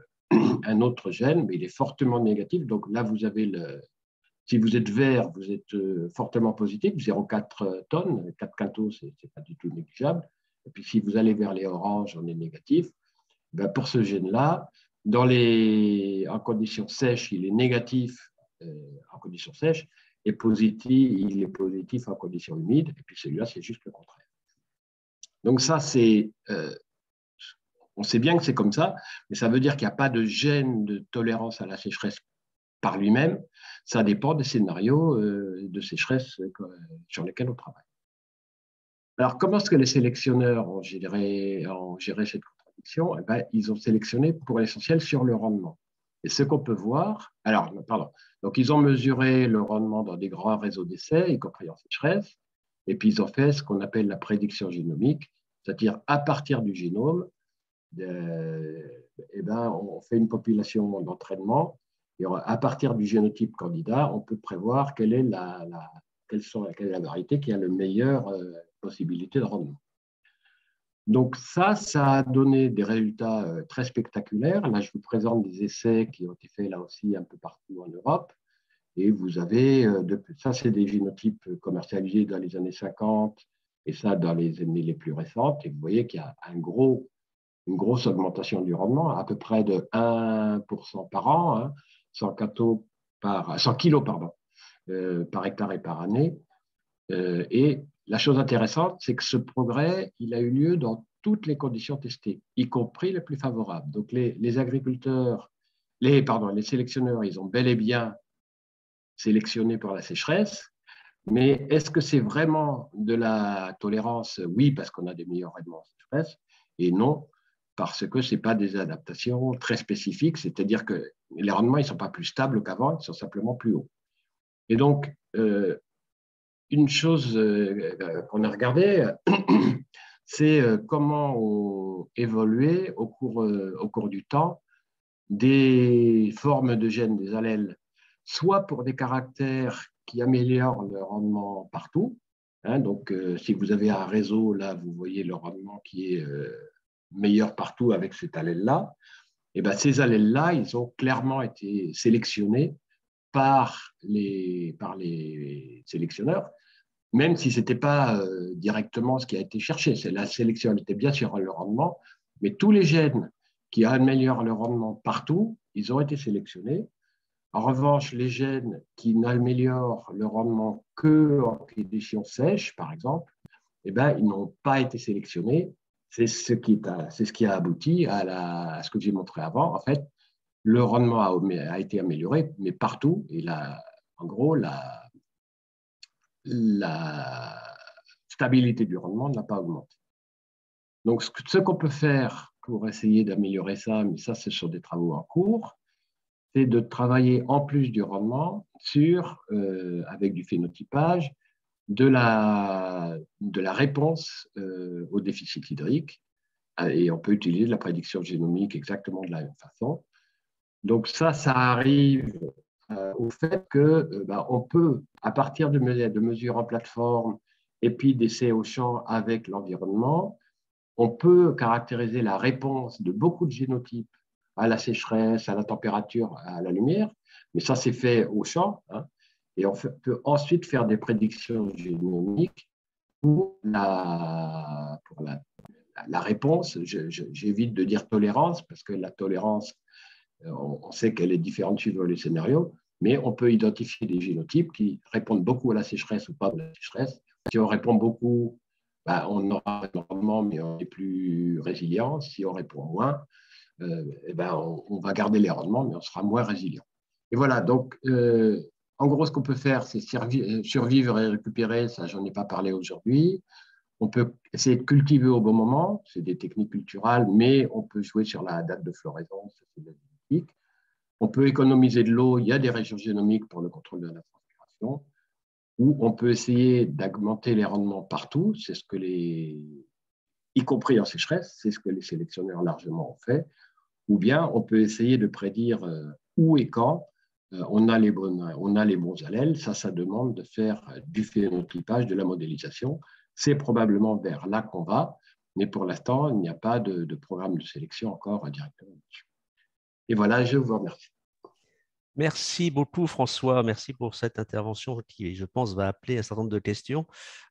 un autre gène, mais il est fortement négatif. Donc là, vous avez le... Si vous êtes vert, vous êtes fortement positif, zéro virgule quatre tonnes, quatre quintaux, ce n'est pas du tout négligeable. Et puis si vous allez vers les oranges, on est négatif. Ben pour ce gène-là, dans les... en conditions sèches, il est négatif euh, en conditions sèches, et positif, il est positif en conditions humides, et puis celui-là, c'est juste le contraire. Donc ça, c'est... Euh, on sait bien que c'est comme ça, mais ça veut dire qu'il n'y a pas de gène de tolérance à la sécheresse par lui-même, ça dépend des scénarios euh, de sécheresse euh, sur lesquels on travaille. Alors, comment est-ce que les sélectionneurs ont géré, ont géré cette contradiction? Eh bien, ils ont sélectionné pour l'essentiel sur le rendement. Et ce qu'on peut voir, alors, pardon, donc ils ont mesuré le rendement dans des grands réseaux d'essais, y compris en sécheresse, et puis ils ont fait ce qu'on appelle la prédiction génomique, c'est-à-dire à partir du génome, euh, eh ben, on fait une population d'entraînement. Et à partir du génotype candidat, on peut prévoir quelle est la, la, quelle sont, quelle est la variété qui a la meilleure euh, possibilité de rendement. Donc ça, ça a donné des résultats euh, très spectaculaires. Là, je vous présente des essais qui ont été faits là aussi un peu partout en Europe. Et vous avez, ça c'est des génotypes commercialisés dans les années cinquante et ça dans les années les plus récentes. Et vous voyez qu'il y a un gros, une grosse augmentation du rendement, à peu près de un pour cent par an, hein, cent kilos pardon, euh, par hectare et par année. Euh, et la chose intéressante, c'est que ce progrès, il a eu lieu dans toutes les conditions testées, y compris les plus favorables. Donc les, les agriculteurs, les, pardon, les sélectionneurs, ils ont bel et bien sélectionné pour la sécheresse, mais est-ce que c'est vraiment de la tolérance? Oui, parce qu'on a des meilleurs rendements en sécheresse, et non, parce que ce n'est pas des adaptations très spécifiques, c'est-à-dire que les rendements, ils ne sont pas plus stables qu'avant, ils sont simplement plus hauts. Et donc, euh, une chose euh, qu'on a regardée, c'est euh, comment ont évolué au cours, euh, au cours du temps des formes de gènes, des allèles, soit pour des caractères qui améliorent le rendement partout. Hein, donc, euh, si vous avez un réseau, là, vous voyez le rendement qui est euh, meilleur partout avec cet allèle-là. Et ben, ces allèles-là, ils ont clairement été sélectionnés par les, par les sélectionneurs, même si ce n'était pas euh, directement ce qui a été cherché. C'est la sélection, elle était bien sur le rendement, mais tous les gènes qui améliorent le rendement partout, ils ont été sélectionnés. En revanche, les gènes qui n'améliorent le rendement que en conditions sèches, par exemple, eh ben, ils n'ont pas été sélectionnés. C'est ce qui, a, c'est ce qui a abouti à, la, à ce que j'ai montré avant. En fait, le rendement a, a été amélioré, mais partout. Et là, en gros, la, la stabilité du rendement n'a pas augmenté. Donc, ce, ce qu'on peut faire pour essayer d'améliorer ça, mais ça, ce sont des travaux en cours, c'est de travailler en plus du rendement sur, euh, avec du phénotypage, de la, de la réponse euh, au déficit hydrique. Et on peut utiliser de la prédiction génomique exactement de la même façon. Donc ça, ça arrive euh, au fait que euh, bah, on peut, à partir de, de mesures en plateforme et puis d'essais au champ avec l'environnement, on peut caractériser la réponse de beaucoup de génotypes à la sécheresse, à la température, à la lumière, mais ça c'est fait au champ, hein, et on peut ensuite faire des prédictions génomiques pour la, pour la, la réponse. Je, je, j'évite de dire tolérance, parce que la tolérance, on, on sait qu'elle est différente suivant les scénarios, mais on peut identifier des génotypes qui répondent beaucoup à la sécheresse ou pas à la sécheresse. Si on répond beaucoup, ben, on aura un rendement, mais on est plus résilient. Si on répond moins, euh, eh ben, on, on va garder les rendements, mais on sera moins résilient. Et voilà, donc, euh, en gros, ce qu'on peut faire, c'est survivre et récupérer. Ça, j'en ai pas parlé aujourd'hui. On peut essayer de cultiver au bon moment. C'est des techniques culturales, mais on peut jouer sur la date de floraison. C'est de la génétique. On peut économiser de l'eau. Il y a des régions génomiques pour le contrôle de la transpiration. Ou on peut essayer d'augmenter les rendements partout. C'est ce que les, y compris en sécheresse, c'est ce que les sélectionneurs largement ont fait. Ou bien on peut essayer de prédire euh, où et quand euh, on, a les bonnes, on a les bons allèles. Ça, ça demande de faire du phénotypage, de la modélisation. C'est probablement vers là qu'on va, mais pour l'instant, il n'y a pas de, de programme de sélection encore directement dessus. Et voilà, je vous remercie. Merci beaucoup, François. Merci pour cette intervention qui, je pense, va appeler un certain nombre de questions.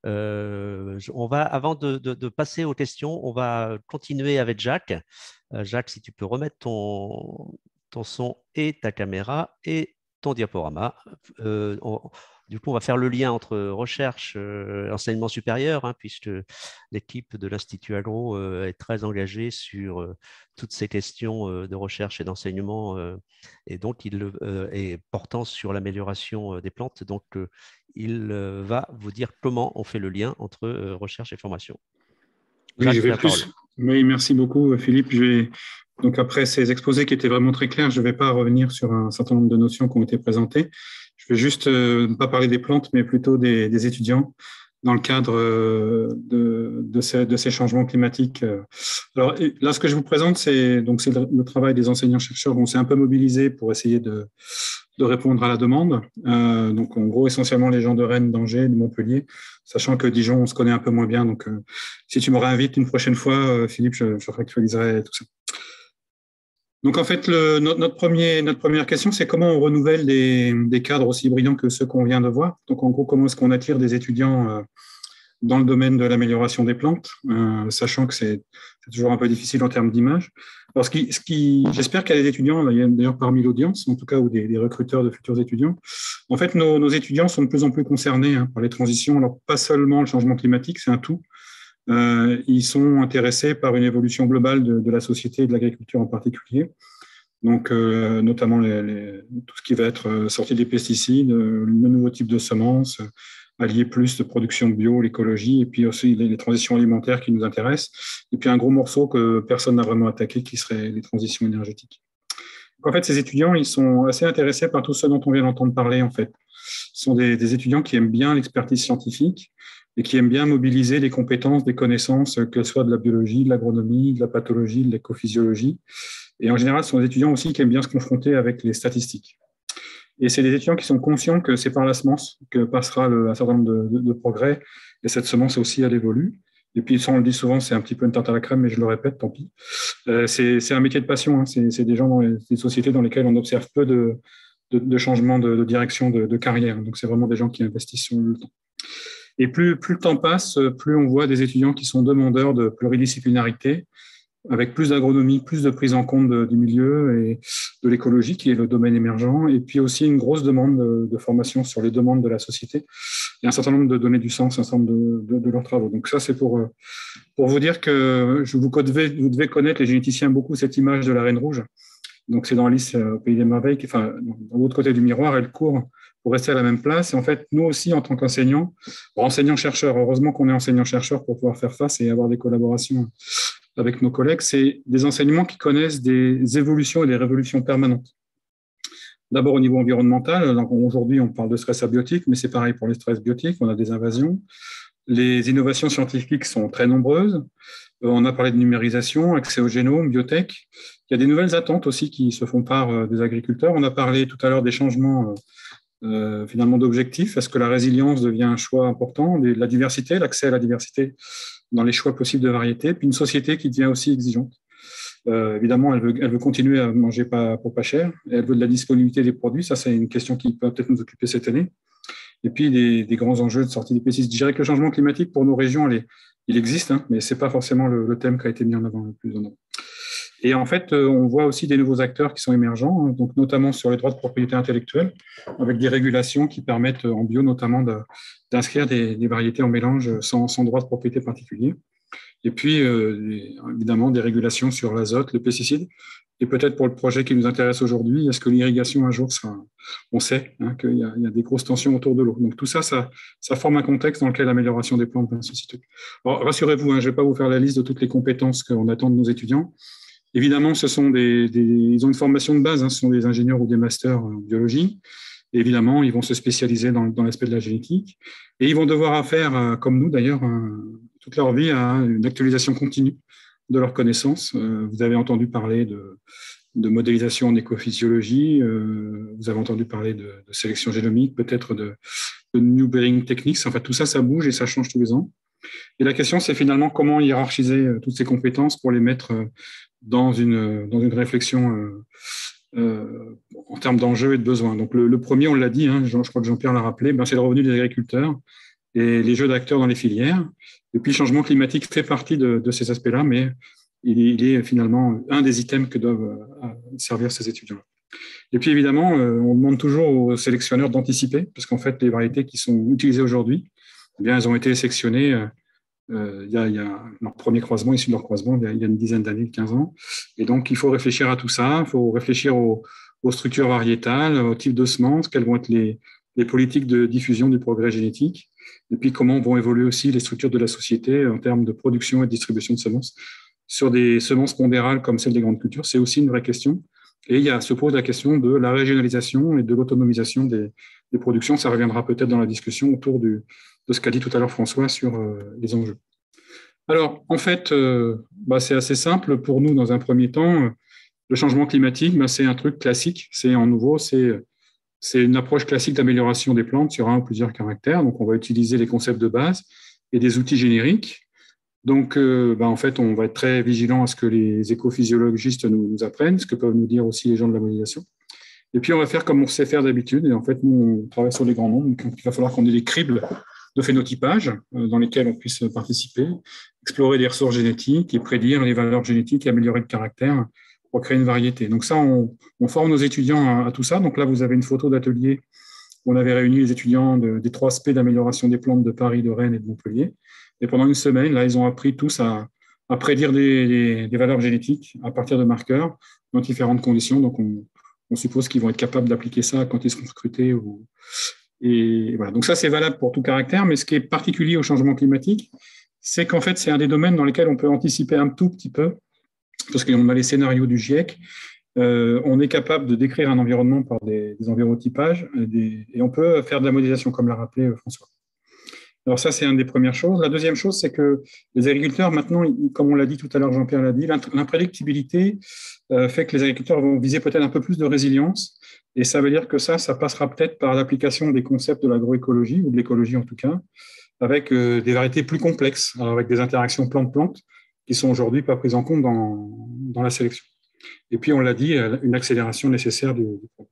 Euh, on va, avant de, de, de passer aux questions, on va continuer avec Jacques. Euh, Jacques, si tu peux remettre ton, ton son et ta caméra et ton diaporama. Euh, on, du coup, on va faire le lien entre recherche et euh, enseignement supérieur, hein, puisque l'équipe de l'Institut Agro euh, est très engagée sur euh, toutes ces questions euh, de recherche et d'enseignement, euh, et donc il euh, est portant sur l'amélioration euh, des plantes. Donc, euh, il euh, va vous dire comment on fait le lien entre euh, recherche et formation. Oui, Jacques, je vais plus. Oui, merci beaucoup, Philippe. Je vais... Donc, après ces exposés qui étaient vraiment très clairs, je ne vais pas revenir sur un certain nombre de notions qui ont été présentées. Je vais juste euh, ne pas parler des plantes, mais plutôt des, des étudiants dans le cadre de, de, ces, de ces changements climatiques. Alors là, ce que je vous présente, c'est donc c'est le, le travail des enseignants-chercheurs. On s'est un peu mobilisé pour essayer de, de répondre à la demande. Euh, donc, en gros, essentiellement les gens de Rennes, d'Angers, de Montpellier, sachant que Dijon, on se connaît un peu moins bien. Donc, euh, si tu me réinvites une prochaine fois, euh, Philippe, je, je réactualiserai tout ça. Donc, en fait, le, notre, notre, premier, notre première question, c'est comment on renouvelle des, des cadres aussi brillants que ceux qu'on vient de voir. Donc, en gros, comment est-ce qu'on attire des étudiants euh, dans le domaine de l'amélioration des plantes, euh, sachant que c'est toujours un peu difficile en termes d'image. Alors, ce qui, ce qui, j'espère qu'il y a des étudiants, il y a d'ailleurs parmi l'audience, en tout cas, ou des, des recruteurs de futurs étudiants. En fait, nos, nos étudiants sont de plus en plus concernés hein, par les transitions. Alors, pas seulement le changement climatique, c'est un tout. Euh, ils sont intéressés par une évolution globale de, de la société et de l'agriculture en particulier. Donc, euh, notamment les, les, tout ce qui va être sorti des pesticides, le nouveau type de semences, allier plus de production bio, l'écologie, et puis aussi les, les transitions alimentaires qui nous intéressent. Et puis un gros morceau que personne n'a vraiment attaqué, qui serait les transitions énergétiques. Donc, en fait, ces étudiants, ils sont assez intéressés par tout ce dont on vient d'entendre parler, en fait. Ce sont des, des étudiants qui aiment bien l'expertise scientifique, et qui aiment bien mobiliser des compétences, des connaissances, qu'elles soient de la biologie, de l'agronomie, de la pathologie, de l'écophysiologie. Et en général, ce sont des étudiants aussi qui aiment bien se confronter avec les statistiques. Et c'est des étudiants qui sont conscients que c'est par la semence que passera le, un certain nombre de, de, de progrès, et cette semence aussi, elle évolue. Et puis, ça, on le dit souvent, c'est un petit peu une tarte à la crème, mais je le répète, tant pis. Euh, c'est, c'est un métier de passion, hein. c'est, c'est des gens dans les, des sociétés dans lesquelles on observe peu de, de, de changements de, de direction de, de carrière. Donc, c'est vraiment des gens qui investissent sur le temps. Et plus, plus le temps passe, plus on voit des étudiants qui sont demandeurs de pluridisciplinarité, avec plus d'agronomie, plus de prise en compte de, du milieu et de l'écologie, qui est le domaine émergent, et puis aussi une grosse demande de, de formation sur les demandes de la société, et un certain nombre de donner du sens à un certain nombre de, de, de leurs travaux. Donc ça, c'est pour, pour vous dire que je vous, devez, vous devez connaître, les généticiens, beaucoup cette image de la reine rouge. Donc c'est dans Alice au Pays des Merveilles, qui, enfin, de l'autre côté du miroir, elle court pour rester à la même place. Et en fait, nous aussi, en tant qu'enseignants, enseignants-chercheurs, heureusement qu'on est enseignants-chercheurs pour pouvoir faire face et avoir des collaborations avec nos collègues, c'est des enseignements qui connaissent des évolutions et des révolutions permanentes. D'abord au niveau environnemental, donc aujourd'hui on parle de stress abiotique, mais c'est pareil pour les stress biotiques, on a des invasions. Les innovations scientifiques sont très nombreuses. On a parlé de numérisation, accès au génome, biotech. Il y a des nouvelles attentes aussi qui se font par des agriculteurs. On a parlé tout à l'heure des changements euh, finalement d'objectifs. Est-ce que la résilience devient un choix important? La diversité, l'accès à la diversité dans les choix possibles de variétés. Puis une société qui devient aussi exigeante. Euh, évidemment, elle veut, elle veut continuer à manger pas, pour pas cher. Elle veut de la disponibilité des produits. Ça, c'est une question qui peut peut-être nous occuper cette année. Et puis, des, des grands enjeux de sortie des pesticides. Je dirais que le changement climatique, pour nos régions, elle est, il existe, hein, mais ce n'est pas forcément le, le thème qui a été mis en avant le plus en avant. Et en fait, on voit aussi des nouveaux acteurs qui sont émergents, donc notamment sur les droits de propriété intellectuelle, avec des régulations qui permettent, en bio notamment, de, d'inscrire des, des variétés en mélange sans, sans droit de propriété particulier. Et puis, euh, évidemment, des régulations sur l'azote, le pesticide. Et peut-être pour le projet qui nous intéresse aujourd'hui, est-ce que l'irrigation un jour sera... On sait hein, qu'il y a, il y a des grosses tensions autour de l'eau. Donc tout ça, ça, ça forme un contexte dans lequel l'amélioration des plantes va se situer. Alors, rassurez-vous, hein, je ne vais pas vous faire la liste de toutes les compétences qu'on attend de nos étudiants. Évidemment, ce sont des, des, ils ont une formation de base, hein, ce sont des ingénieurs ou des masters en biologie. Et évidemment, ils vont se spécialiser dans, dans l'aspect de la génétique. Et ils vont devoir faire, comme nous d'ailleurs, toute leur vie, à une actualisation continue de leurs connaissances. Vous avez entendu parler de, de modélisation en écophysiologie, vous avez entendu parler de, de sélection génomique, peut-être de, de New Breeding Techniques. Enfin, tout ça, ça bouge et ça change tous les ans. Et la question, c'est finalement comment hiérarchiser toutes ces compétences pour les mettre dans une, dans une réflexion euh, euh, en termes d'enjeux et de besoins. Donc, le, le premier, on l'a dit, hein, je, je crois que Jean-Pierre l'a rappelé, ben, c'est le revenu des agriculteurs et les jeux d'acteurs dans les filières. Et puis, le changement climatique fait partie de, de ces aspects-là, mais il est, il est finalement un des items que doivent euh, servir ces étudiants. Et puis, évidemment, euh, on demande toujours aux sélectionneurs d'anticiper, parce qu'en fait, les variétés qui sont utilisées aujourd'hui, eh bien, elles ont été sélectionnées euh, euh, il, y a, il y a leur premier croisement, issu de leur croisement, il y a, il y a une dizaine d'années, quinze ans. Et donc, il faut réfléchir à tout ça, il faut réfléchir aux, aux structures variétales, aux types de semences, quelles vont être les, les politiques de diffusion du progrès génétique, et puis comment vont évoluer aussi les structures de la société en termes de production et de distribution de semences. Sur des semences pondérales comme celles des grandes cultures, c'est aussi une vraie question. Et il y a, se pose la question de la régionalisation et de l'autonomisation des, des productions. Ça reviendra peut-être dans la discussion autour du, de ce qu'a dit tout à l'heure François sur euh, les enjeux. Alors, en fait, euh, bah, c'est assez simple pour nous dans un premier temps. Le changement climatique, bah, c'est un truc classique. C'est en nouveau, c'est, c'est une approche classique d'amélioration des plantes sur un ou plusieurs caractères. Donc, on va utiliser les concepts de base et des outils génériques. Donc, euh, bah, en fait, on va être très vigilant à ce que les écophysiologistes nous, nous apprennent, ce que peuvent nous dire aussi les gens de la modélisation. Et puis, on va faire comme on sait faire d'habitude. Et en fait, nous, on travaille sur les grands nombres. Donc, il va falloir qu'on ait des cribles de phénotypage euh, dans lesquels on puisse participer, explorer les ressources génétiques et prédire les valeurs génétiques et améliorer le caractère pour créer une variété. Donc ça, on, on forme nos étudiants à, à tout ça. Donc là, vous avez une photo d'atelier où on avait réuni les étudiants de, des trois aspects d'amélioration des plantes de Paris, de Rennes et de Montpellier. Et pendant une semaine, là, ils ont appris tous à, à prédire des, des, des valeurs génétiques à partir de marqueurs dans différentes conditions. Donc, on, on suppose qu'ils vont être capables d'appliquer ça quand ils seront recrutés. Ou... Et voilà. Donc ça, c'est valable pour tout caractère. Mais ce qui est particulier au changement climatique, c'est qu'en fait, c'est un des domaines dans lesquels on peut anticiper un tout petit peu, parce qu'on a les scénarios du GIEC. Euh, on est capable de décrire un environnement par des, des environnotypages des, et on peut faire de la modélisation, comme l'a rappelé François. Alors ça, c'est une des premières choses. La deuxième chose, c'est que les agriculteurs, maintenant, comme on l'a dit tout à l'heure, Jean-Pierre l'a dit, l'imprédictibilité euh, fait que les agriculteurs vont viser peut-être un peu plus de résilience. Et ça veut dire que ça, ça passera peut-être par l'application des concepts de l'agroécologie, ou de l'écologie en tout cas, avec euh, des variétés plus complexes, alors avec des interactions plante-plante qui sont aujourd'hui pas prises en compte dans, dans la sélection. Et puis, on l'a dit, une accélération nécessaire du, du programme.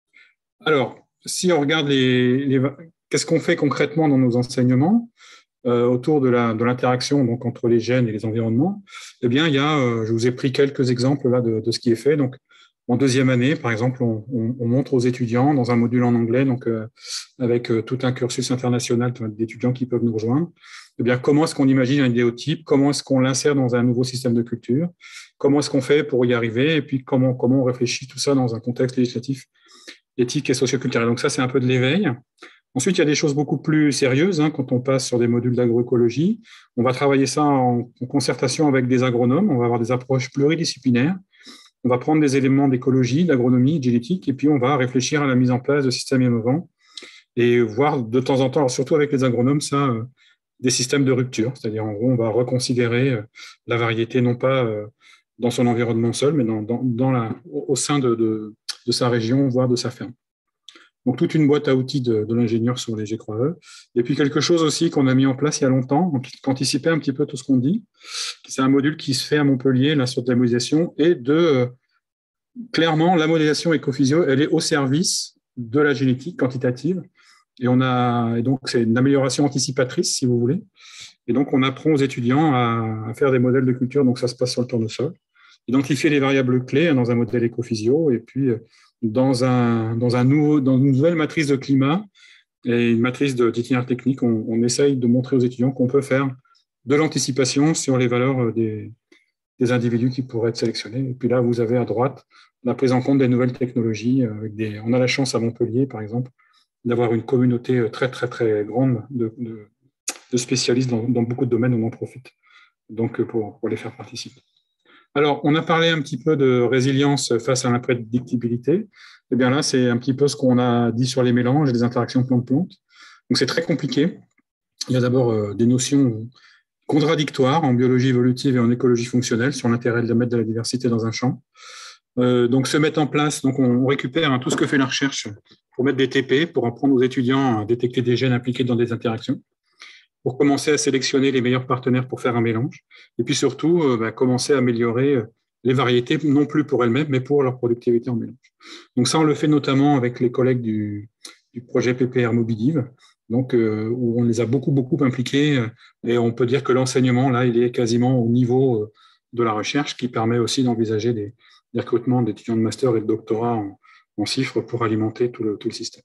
Alors, si on regarde les... les qu'est-ce qu'on fait concrètement dans nos enseignements euh, autour de, la, de l'interaction donc, entre les gènes et les environnements? Eh bien, il y a, euh, je vous ai pris quelques exemples là, de, de ce qui est fait. Donc, en deuxième année, par exemple, on, on, on montre aux étudiants dans un module en anglais, donc, euh, avec euh, tout un cursus international d'étudiants qui peuvent nous rejoindre, eh bien, comment est-ce qu'on imagine un idéotype, comment est-ce qu'on l'insère dans un nouveau système de culture, comment est-ce qu'on fait pour y arriver, et puis comment, comment on réfléchit tout ça dans un contexte législatif, éthique et socioculturel. Donc ça, c'est un peu de l'éveil. Ensuite, il y a des choses beaucoup plus sérieuses hein, quand on passe sur des modules d'agroécologie. On va travailler ça en, en concertation avec des agronomes. On va avoir des approches pluridisciplinaires. On va prendre des éléments d'écologie, d'agronomie, de génétique, et puis on va réfléchir à la mise en place de systèmes innovants et voir de temps en temps, surtout avec les agronomes, ça, euh, des systèmes de rupture. C'est-à-dire, en gros, on va reconsidérer euh, la variété, non pas euh, dans son environnement seul, mais dans, dans, dans la, au sein de, de, de sa région, voire de sa ferme. Donc, toute une boîte à outils de, de l'ingénieur sur les G trois E. Et puis, quelque chose aussi qu'on a mis en place il y a longtemps, qui anticipait un petit peu tout ce qu'on dit. C'est un module qui se fait à Montpellier, là, sur de la modélisation, et de, euh, clairement, la modélisation écophysio, elle est au service de la génétique quantitative. Et, on a, et donc, c'est une amélioration anticipatrice, si vous voulez. Et donc, on apprend aux étudiants à, à faire des modèles de culture. Donc, ça se passe sur le tournesol. Identifier les variables clés dans un modèle écophysio, et puis dans, un, dans, un nouveau, dans une nouvelle matrice de climat et une matrice d'itinéraire technique, on, on essaye de montrer aux étudiants qu'on peut faire de l'anticipation sur les valeurs des, des individus qui pourraient être sélectionnés. Et puis là, vous avez à droite la prise en compte des nouvelles technologies. Avec des, on a la chance à Montpellier, par exemple, d'avoir une communauté très, très, très grande de, de, de spécialistes dans, dans beaucoup de domaines où on en profite, donc pour, pour les faire participer. Alors, on a parlé un petit peu de résilience face à l'imprédictibilité. Eh bien là, c'est un petit peu ce qu'on a dit sur les mélanges et les interactions plante-plante. Donc, c'est très compliqué. Il y a d'abord euh, des notions contradictoires en biologie évolutive et en écologie fonctionnelle sur l'intérêt de mettre de la diversité dans un champ. Euh, donc, se mettre en place, donc on, on récupère hein, tout ce que fait la recherche pour mettre des T P, pour apprendre aux étudiants à détecter des gènes impliqués dans des interactions, pour commencer à sélectionner les meilleurs partenaires pour faire un mélange, et puis surtout euh, bah, commencer à améliorer euh, les variétés, non plus pour elles-mêmes, mais pour leur productivité en mélange. Donc ça, on le fait notamment avec les collègues du, du projet P P R Mobidiv, donc, euh, où on les a beaucoup, beaucoup impliqués, euh, et on peut dire que l'enseignement, là, il est quasiment au niveau euh, de la recherche, qui permet aussi d'envisager des, des recrutements d'étudiants de master et de doctorat en, en chiffres pour alimenter tout le, tout le système.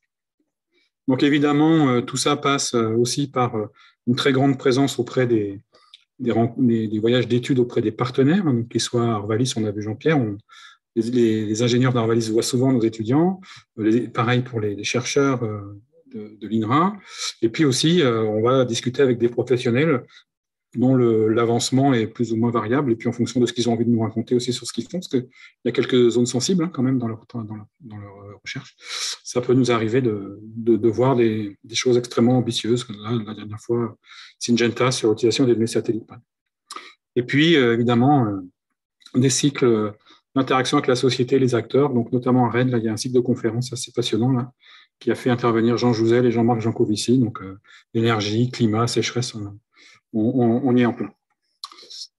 Donc évidemment, euh, tout ça passe euh, aussi par euh, une très grande présence auprès des, des, des voyages d'études auprès des partenaires, hein, qu'ils soient à Arvalis, on a vu Jean-Pierre, on, les, les ingénieurs d'Arvalis voient souvent nos étudiants, les, pareil pour les, les chercheurs euh, de, de l'I N R A, et puis aussi euh, on va discuter avec des professionnels dont le, l'avancement est plus ou moins variable, et puis en fonction de ce qu'ils ont envie de nous raconter aussi sur ce qu'ils font, parce qu'il y a quelques zones sensibles hein, quand même dans leur, dans, leur, dans leur recherche. Ça peut nous arriver de, de, de voir des, des choses extrêmement ambitieuses, comme là, la dernière fois, Syngenta sur l'utilisation des données satellites. Et puis, euh, évidemment, euh, des cycles d'interaction avec la société et les acteurs, donc notamment à Rennes, là, il y a un cycle de conférences assez passionnant, là, qui a fait intervenir Jean Jouzel et Jean-Marc Jancovici, donc euh, énergie, climat, sécheresse, on, On, on y est en plein.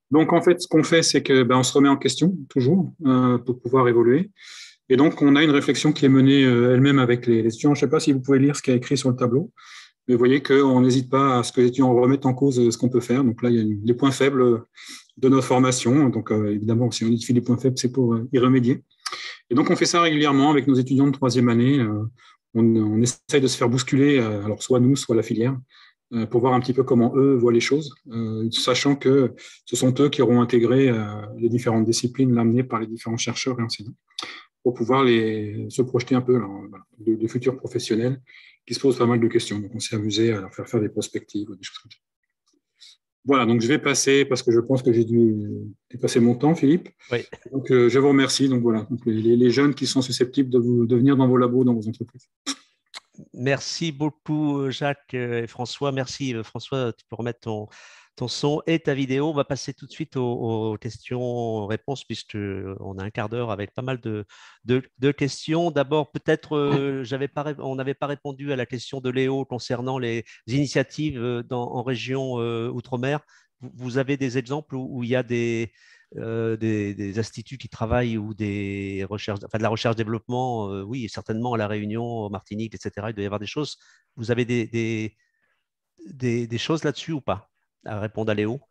Donc, en fait, ce qu'on fait, c'est que ben, on se remet en question, toujours, euh, pour pouvoir évoluer. Et donc, on a une réflexion qui est menée euh, elle-même avec les, les étudiants. Je ne sais pas si vous pouvez lire ce qui est écrit sur le tableau, mais vous voyez qu'on n'hésite pas à ce que les étudiants remettent en cause ce qu'on peut faire. Donc là, il y a une, les points faibles de notre formation. Donc, euh, évidemment, si on identifie les points faibles, c'est pour euh, y remédier. Et donc, on fait ça régulièrement avec nos étudiants de troisième année. Euh, on, on essaye de se faire bousculer, euh, alors soit nous, soit la filière, euh, pour voir un petit peu comment eux voient les choses, euh, sachant que ce sont eux qui auront intégré euh, les différentes disciplines amenées par les différents chercheurs et enseignants, pour pouvoir les, se projeter un peu là, de, de futurs professionnels qui se posent pas mal de questions. Donc, on s'est amusé à leur faire faire des prospectives, des choses comme ça. Voilà, donc je vais passer, parce que je pense que j'ai dû dépasser mon temps, Philippe. Oui. Donc, euh, je vous remercie. Donc, voilà, donc, les, les jeunes qui sont susceptibles de, vous, de venir dans vos labos, dans vos entreprises. Merci beaucoup, Jacques et François. Merci, François, tu peux remettre ton, ton son et ta vidéo. On va passer tout de suite aux, aux questions-réponses, puisqu'on a un quart d'heure avec pas mal de, de, de questions. D'abord, peut-être, euh, j'avais pas, on n'avait pas répondu à la question de Léo concernant les initiatives dans, en région euh, Outre-mer. Vous, vous avez des exemples où, où il y a des, euh, des, des instituts qui travaillent ou des recherches, enfin de la recherche-développement, euh, oui, certainement à La Réunion, en Martinique, et cetera. Il doit y avoir des choses. Vous avez des, des, des, des choses là-dessus ou pas à répondre à Léo?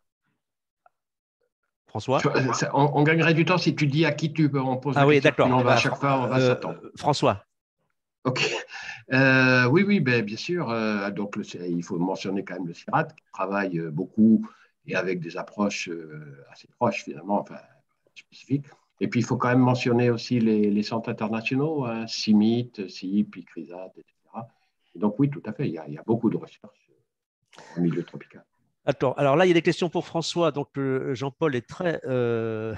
François? On, on gagnerait du temps si tu dis à qui tu on pose ah la oui, question. d'accord. Sinon, on va, bah, à chaque fois, on va euh, s'attendre. François. Ok. Euh, oui, oui, ben, bien sûr. Euh, donc, le, il faut mentionner quand même le CIRAD qui travaille beaucoup et avec des approches euh, assez proches finalement, enfin spécifiques. Et puis, il faut quand même mentionner aussi les, les centres internationaux, hein, CIMIT, C I P, ICRISAT, et cetera. Et donc, oui, tout à fait, il y a, il y a beaucoup de recherche en milieu tropical. Attends, alors là, il y a des questions pour François. Donc, euh, Jean-Paul est très euh,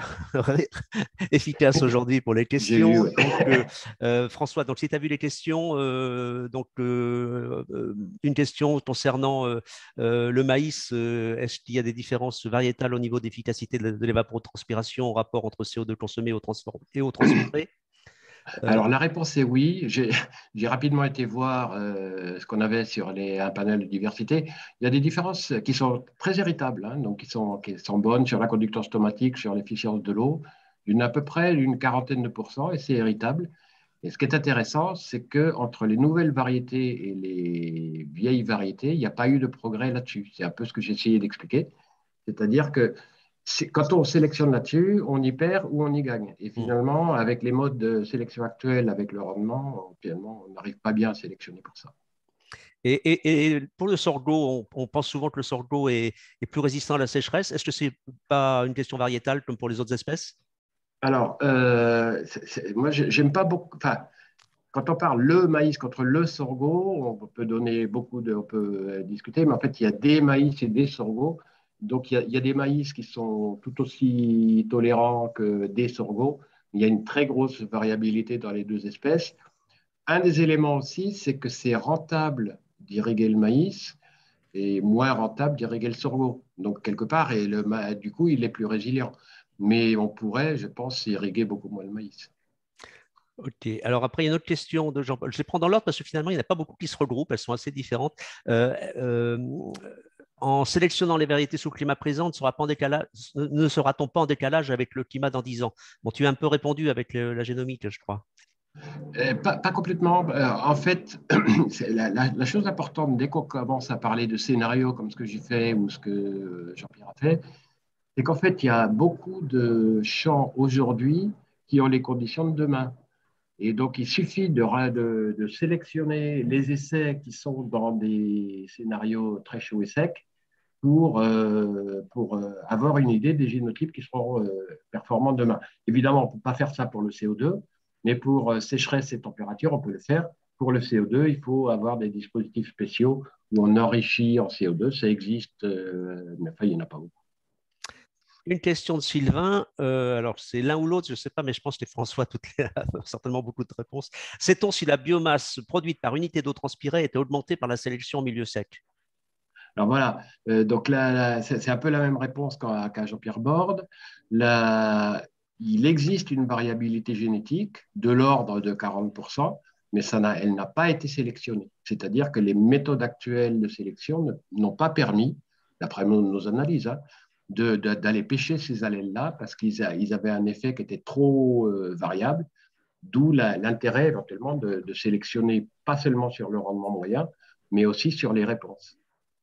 efficace aujourd'hui pour les questions. Vu, ouais. Donc, euh, euh, François, donc, si tu as vu les questions, euh, donc, euh, euh, une question concernant euh, euh, le maïs. Euh, est-ce qu'il y a des différences variétales au niveau d'efficacité de l'évapotranspiration en rapport entre C O deux consommé et eau transpirée? Alors, la réponse est oui. J'ai rapidement été voir euh, ce qu'on avait sur les, un panel de diversité. Il y a des différences qui sont très héritables, hein, donc qui sont, qui sont bonnes sur la conductance stomatique, sur l'efficience de l'eau, d'une à peu près une quarantaine de pourcents, et c'est héritable. Et ce qui est intéressant, c'est qu'entre les nouvelles variétés et les vieilles variétés, il n'y a pas eu de progrès là-dessus. C'est un peu ce que j'ai essayé d'expliquer. C'est-à-dire que quand on sélectionne là-dessus, on y perd ou on y gagne. Et finalement, avec les modes de sélection actuels, avec le rendement, finalement, on n'arrive pas bien à sélectionner pour ça. Et, et, et pour le sorgho, on, on pense souvent que le sorgho est, est plus résistant à la sécheresse. Est-ce que ce n'est pas une question variétale comme pour les autres espèces? Alors, euh, c'est, c'est, moi, j'aime pas beaucoup. Enfin, quand on parle le maïs contre le sorgho, on peut donner beaucoup de, on peut discuter, mais en fait, il y a des maïs et des sorghos. Donc, il y, a, il y a des maïs qui sont tout aussi tolérants que des sorghos. Il y a une très grosse variabilité dans les deux espèces. Un des éléments aussi, c'est que c'est rentable d'irriguer le maïs et moins rentable d'irriguer le sorgho. Donc, quelque part, et le, du coup, il est plus résilient. Mais on pourrait, je pense, irriguer beaucoup moins le maïs. Ok, alors après, il y a une autre question de Jean-Paul. Je les prends dans l'ordre parce que finalement, il n'y en a pas beaucoup qui se regroupent, elles sont assez différentes. Euh, euh, en sélectionnant les variétés sous le climat présent, ne sera-t-on ne sera pas en décalage avec le climat dans dix ans? Bon, tu as un peu répondu avec le, la génomique, je crois. Euh, pas, pas, complètement. Euh, en fait, la, la, la, chose importante dès qu'on commence à parler de scénarios comme ce que j'ai fait ou ce que Jean-Pierre a fait, c'est qu'en fait, il y a beaucoup de champs aujourd'hui qui ont les conditions de demain. Et donc, il suffit de, de, de sélectionner les essais qui sont dans des scénarios très chauds et secs pour, euh, pour euh, avoir une idée des génotypes qui seront euh, performants demain. Évidemment, on ne peut pas faire ça pour le C O deux, mais pour euh, sécheresse et température, on peut le faire. Pour le C O deux, il faut avoir des dispositifs spéciaux où on enrichit en C O deux. Ça existe, euh, mais enfin, il n'y en a pas beaucoup. Une question de Sylvain. Euh, alors, c'est l'un ou l'autre, je ne sais pas, mais je pense que François toutes les, certainement beaucoup de réponses. Sait-on si la biomasse produite par unité d'eau transpirée était augmentée par la sélection en milieu sec? Alors voilà, euh, donc là, là c'est un peu la même réponse qu'à qu Jean-Pierre Borde. Là, il existe une variabilité génétique de l'ordre de quarante pour cent, mais ça n'a, elle n'a pas été sélectionnée. C'est-à-dire que les méthodes actuelles de sélection n'ont pas permis, d'après nos, nos analyses, hein, de, de, d'aller pêcher ces allèles-là parce qu'ils a, ils avaient un effet qui était trop euh, variable, d'où la, l'intérêt éventuellement de, de sélectionner pas seulement sur le rendement moyen, mais aussi sur les réponses.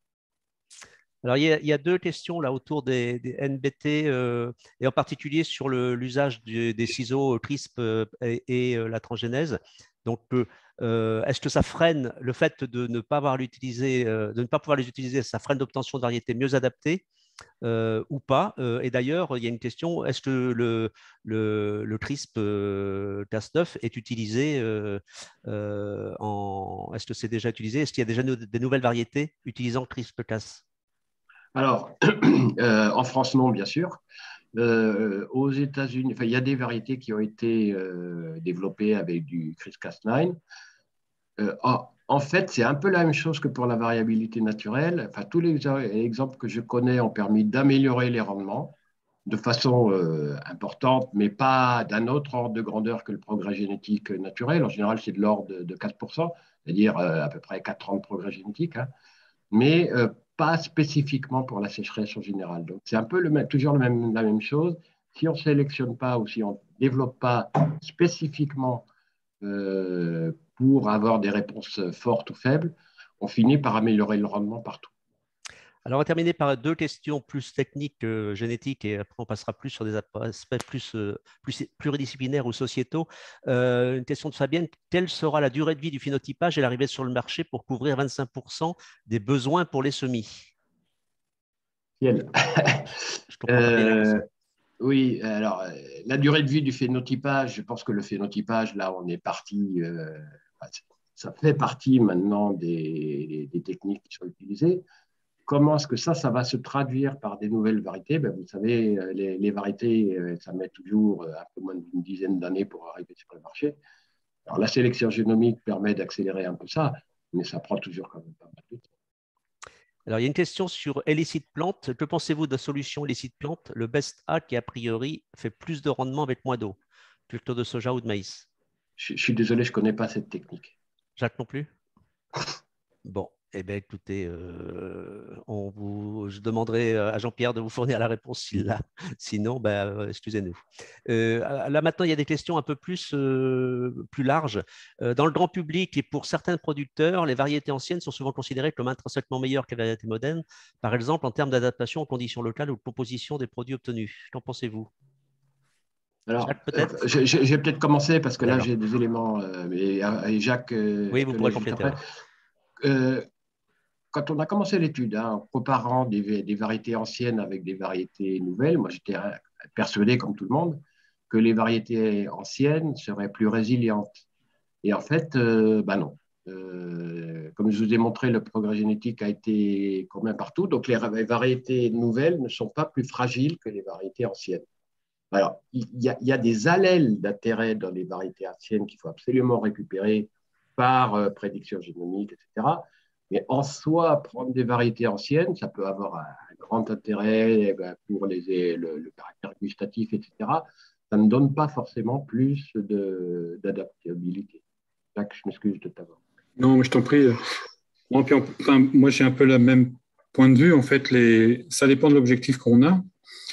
Alors, il y, a, il y a deux questions là autour des, des N B T euh, et en particulier sur le, l'usage du, des ciseaux CRISP euh, et, et euh, la transgénèse. Donc, euh, est-ce que ça freine le fait de ne pas avoir l'utiliser, euh, de ne pas pouvoir les utiliser, ça freine l'obtention de variétés mieux adaptées euh, ou pas? euh, Et d'ailleurs, il y a une question, est-ce que le, le, le CRISP euh, Cas neuf est utilisé euh, euh, en, est-ce que c'est déjà utilisé? Est-ce qu'il y a déjà no- des nouvelles variétés utilisant CRISP Cas? Alors, euh, en France, non, bien sûr. Euh, aux États-Unis, enfin, il y a des variétés qui ont été euh, développées avec du CRISPR Cas neuf. Euh, en, en fait, c'est un peu la même chose que pour la variabilité naturelle. Enfin, tous les exemples que je connais ont permis d'améliorer les rendements de façon euh, importante, mais pas d'un autre ordre de grandeur que le progrès génétique naturel. En général, c'est de l'ordre de, de quatre pour cent, c'est-à-dire euh, à peu près quatre ans de progrès génétique. Hein, mais euh, pas spécifiquement pour la sécheresse en général. Donc, c'est un peu le même, toujours le même, la même chose. Si on ne sélectionne pas ou si on ne développe pas spécifiquement euh, pour avoir des réponses fortes ou faibles, on finit par améliorer le rendement partout. Alors, on va terminer par deux questions plus techniques, euh, génétiques, et après on passera plus sur des aspects plus, euh, plus pluridisciplinaires ou sociétaux. Euh, une question de Fabienne, quelle sera la durée de vie du phénotypage et l'arrivée sur le marché pour couvrir vingt-cinq pour cent des besoins pour les semis? Ciel. Je comprends pas bien la question. Oui, alors la durée de vie du phénotypage, je pense que le phénotypage, là, on est parti, euh, ça fait partie maintenant des, des techniques qui sont utilisées. Comment est-ce que ça, ça va se traduire par des nouvelles variétés? Ben, vous savez, les, les variétés, ça met toujours un peu moins d'une dizaine d'années pour arriver sur le marché. Alors, la sélection génomique permet d'accélérer un peu ça, mais ça prend toujours quand même pas mal de temps. Alors, il y a une question sur Elicit Plant. Que pensez-vous de la solution Elicit Plant, le Best A qui, a priori, fait plus de rendement avec moins d'eau, culture de soja ou de maïs? Je, je suis désolé, je ne connais pas cette technique. Jacques non plus? Bon, eh bien, écoutez, euh, on vous, je demanderai à Jean-Pierre de vous fournir la réponse s'il l'a. Sinon, ben, excusez-nous. Euh, là, maintenant, il y a des questions un peu plus, euh, plus larges. Euh, dans le grand public et pour certains producteurs, les variétés anciennes sont souvent considérées comme intrinsèquement meilleures que les variétés modernes, par exemple en termes d'adaptation aux conditions locales ou de composition des produits obtenus. Qu'en pensez-vous? Alors, Jacques, peut-être? je, je, je vais peut-être commencer parce que là, j'ai des éléments, euh, et, et Jacques, euh, oui, je vous te pourrez laisse juste compléter. après. Euh, quand on a commencé l'étude, hein, en comparant des, des variétés anciennes avec des variétés nouvelles, moi, j'étais persuadé, comme tout le monde, que les variétés anciennes seraient plus résilientes. Et en fait, euh, ben non. Euh, comme je vous ai montré, le progrès génétique a été commun partout. Donc, les variétés nouvelles ne sont pas plus fragiles que les variétés anciennes. Alors, il y, a, il y a des allèles d'intérêt dans les variétés anciennes qu'il faut absolument récupérer par euh, prédiction génomique, et cetera. Mais en soi, prendre des variétés anciennes, ça peut avoir un, un grand intérêt eh ben, pour les, le, le caractère gustatif, et cetera. Ça ne donne pas forcément plus d'adaptabilité. Là, je m'excuse de t'avoir. Non, mais je t'en prie. Moi, puis, enfin, moi, j'ai un peu le même point de vue. En fait, les... ça dépend de l'objectif qu'on a.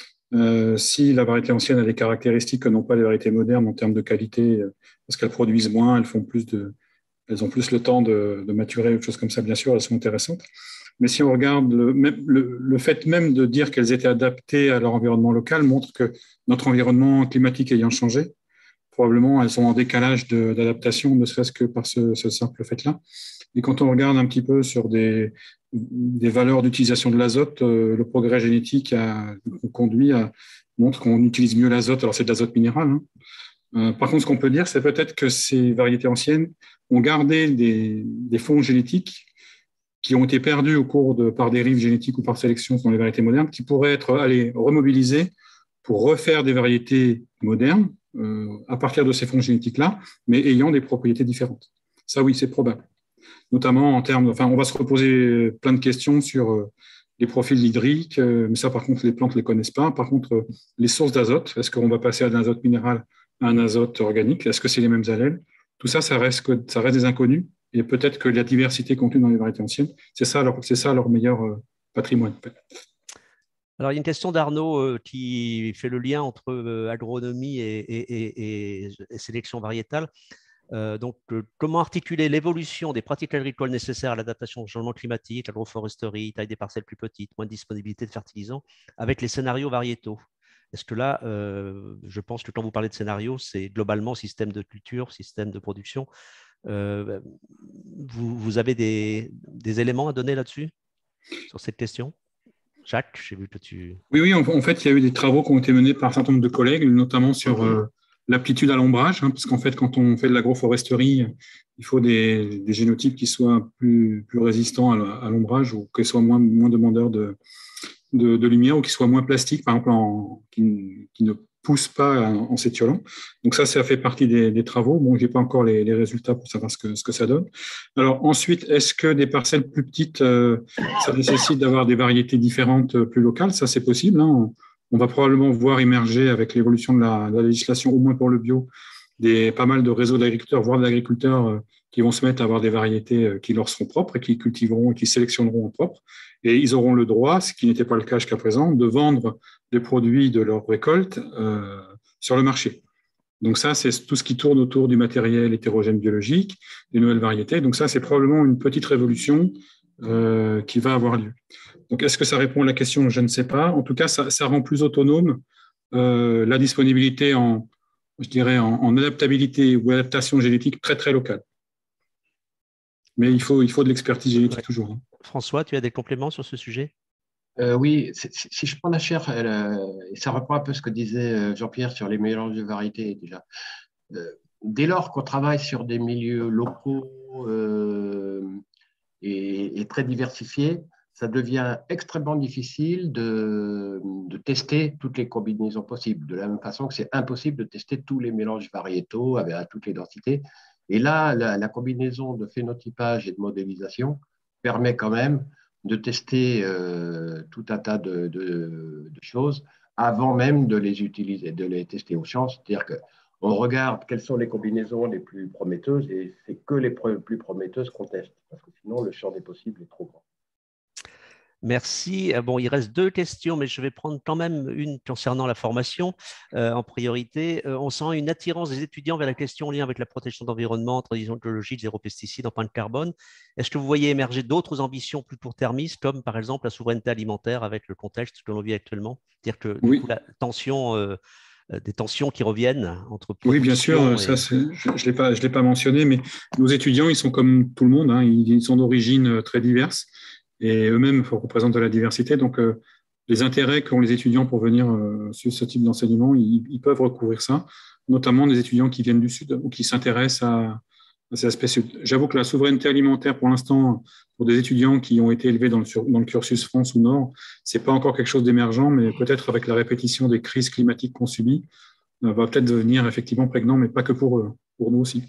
Euh, si la variété ancienne a des caractéristiques que n'ont pas les variétés modernes en termes de qualité, parce qu'elles produisent moins, elles font plus de, elles ont plus le temps de, de maturer, ou choses comme ça, bien sûr, elles sont intéressantes. Mais si on regarde le, même, le, le fait même de dire qu'elles étaient adaptées à leur environnement local montre que notre environnement climatique ayant changé, probablement elles sont en décalage de, d'adaptation, ne serait-ce que par ce, ce simple fait-là. Et quand on regarde un petit peu sur des, des valeurs d'utilisation de l'azote, euh, le progrès génétique a conduit à montre qu'on utilise mieux l'azote. Alors c'est de l'azote minéral. Hein. Euh, par contre, ce qu'on peut dire, c'est peut-être que ces variétés anciennes ont gardé des, des fonds génétiques qui ont été perdus au cours de par dérive génétique ou par sélection dans les variétés modernes, qui pourraient être allez, remobilisés pour refaire des variétés modernes euh, à partir de ces fonds génétiques-là, mais ayant des propriétés différentes. Ça, oui, c'est probable. Notamment en termes, enfin, on va se reposer plein de questions sur euh, les profils hydriques, euh, mais ça, par contre, les plantes ne les connaissent pas. Par contre, euh, les sources d'azote, est-ce qu'on va passer d'un azote minéral à un azote organique? Est-ce que c'est les mêmes allèles? Tout ça, ça reste, ça reste des inconnus. Et peut-être que la diversité contenue dans les variétés anciennes, c'est ça leur, c'est ça leur meilleur euh, patrimoine. Alors, il y a une question d'Arnaud euh, qui fait le lien entre euh, agronomie et, et, et, et sélection variétale. Euh, donc, euh, comment articuler l'évolution des pratiques agricoles nécessaires à l'adaptation au changement climatique, l'agroforesterie, taille des parcelles plus petites, moins de disponibilité de fertilisants, avec les scénarios variétaux? Est-ce que là, euh, je pense que quand vous parlez de scénarios, c'est globalement système de culture, système de production. Euh, vous, vous, avez des, des éléments à donner là-dessus, sur cette question? Jacques, j'ai vu que tu… Oui, oui, en, en fait, il y a eu des travaux qui ont été menés par un certain nombre de collègues, notamment sur euh, l'aptitude à l'ombrage, hein, parce qu'en fait, quand on fait de l'agroforesterie, il faut des, des génotypes qui soient plus, plus résistants à l'ombrage ou qui soient moins, moins demandeurs de, de, de lumière ou qui soient moins plastiques, par exemple, en, qui, qui ne poussent pas en s'étiolant. Donc ça, ça fait partie des, des travaux. Bon, je n'ai pas encore les, les résultats pour savoir ce que, ce que ça donne. Alors ensuite, est-ce que des parcelles plus petites, euh, ça nécessite d'avoir des variétés différentes, euh, plus locales? Ça, c'est possible. Hein. On, on va probablement voir émerger avec l'évolution de la, de la législation, au moins pour le bio, des, pas mal de réseaux d'agriculteurs, voire d'agriculteurs euh, qui vont se mettre à avoir des variétés euh, qui leur seront propres et qui cultiveront et qui sélectionneront en propre. Et ils auront le droit, ce qui n'était pas le cas jusqu'à présent, de vendre des produits de leur récolte euh, sur le marché. Donc ça, c'est tout ce qui tourne autour du matériel hétérogène biologique, des nouvelles variétés. Donc ça, c'est probablement une petite révolution euh, qui va avoir lieu. Donc est-ce que ça répond à la question? Je ne sais pas. En tout cas, ça, ça rend plus autonome euh, la disponibilité en, je dirais, en, en adaptabilité ou adaptation génétique très, très locale. Mais il faut, il faut de l'expertise génétique ouais. toujours. Hein. François, tu as des compléments sur ce sujet? euh, Oui, si je prends la chair, elle, euh, et ça reprend un peu ce que disait Jean-Pierre sur les mélanges de variétés déjà. Euh, dès lors qu'on travaille sur des milieux locaux euh, et, et très diversifiés, ça devient extrêmement difficile de, de tester toutes les combinaisons possibles, de la même façon que c'est impossible de tester tous les mélanges variétaux avec, à toutes les densités. Et là, la, la combinaison de phénotypage et de modélisation permet quand même de tester euh, tout un tas de, de, de choses avant même de les utiliser, de les tester aux champs. C'est-à-dire qu'on regarde quelles sont les combinaisons les plus prometteuses et c'est que les plus prometteuses qu'on teste, parce que sinon le champ des possibles est trop grand. Merci. Bon, il reste deux questions, mais je vais prendre quand même une concernant la formation euh, en priorité. Euh, on sent une attirance des étudiants vers la question en lien avec la protection de l'environnement, transition écologique, zéro pesticide, empreinte carbone. Est-ce que vous voyez émerger d'autres ambitions plus court-termistes, comme par exemple la souveraineté alimentaire avec le contexte que l'on vit actuellement? C'est-à-dire que oui. du coup, la tension, euh, des tensions qui reviennent entre Oui, bien sûr, et… ça, je ne l'ai pas, je l'ai pas mentionné, mais nos étudiants, ils sont comme tout le monde, hein, ils sont d'origine très diverses. Et eux-mêmes représentent de la diversité. Donc, euh, les intérêts qu'ont les étudiants pour venir euh, suivre ce type d'enseignement, ils, ils peuvent recouvrir ça, notamment des étudiants qui viennent du Sud ou qui s'intéressent à, à ces aspects Sud. J'avoue que la souveraineté alimentaire, pour l'instant, pour des étudiants qui ont été élevés dans le, dans le cursus France ou Nord, ce n'est pas encore quelque chose d'émergent, mais peut-être avec la répétition des crises climatiques qu'on subit, euh, va peut-être devenir effectivement prégnant, mais pas que pour eux, pour nous aussi.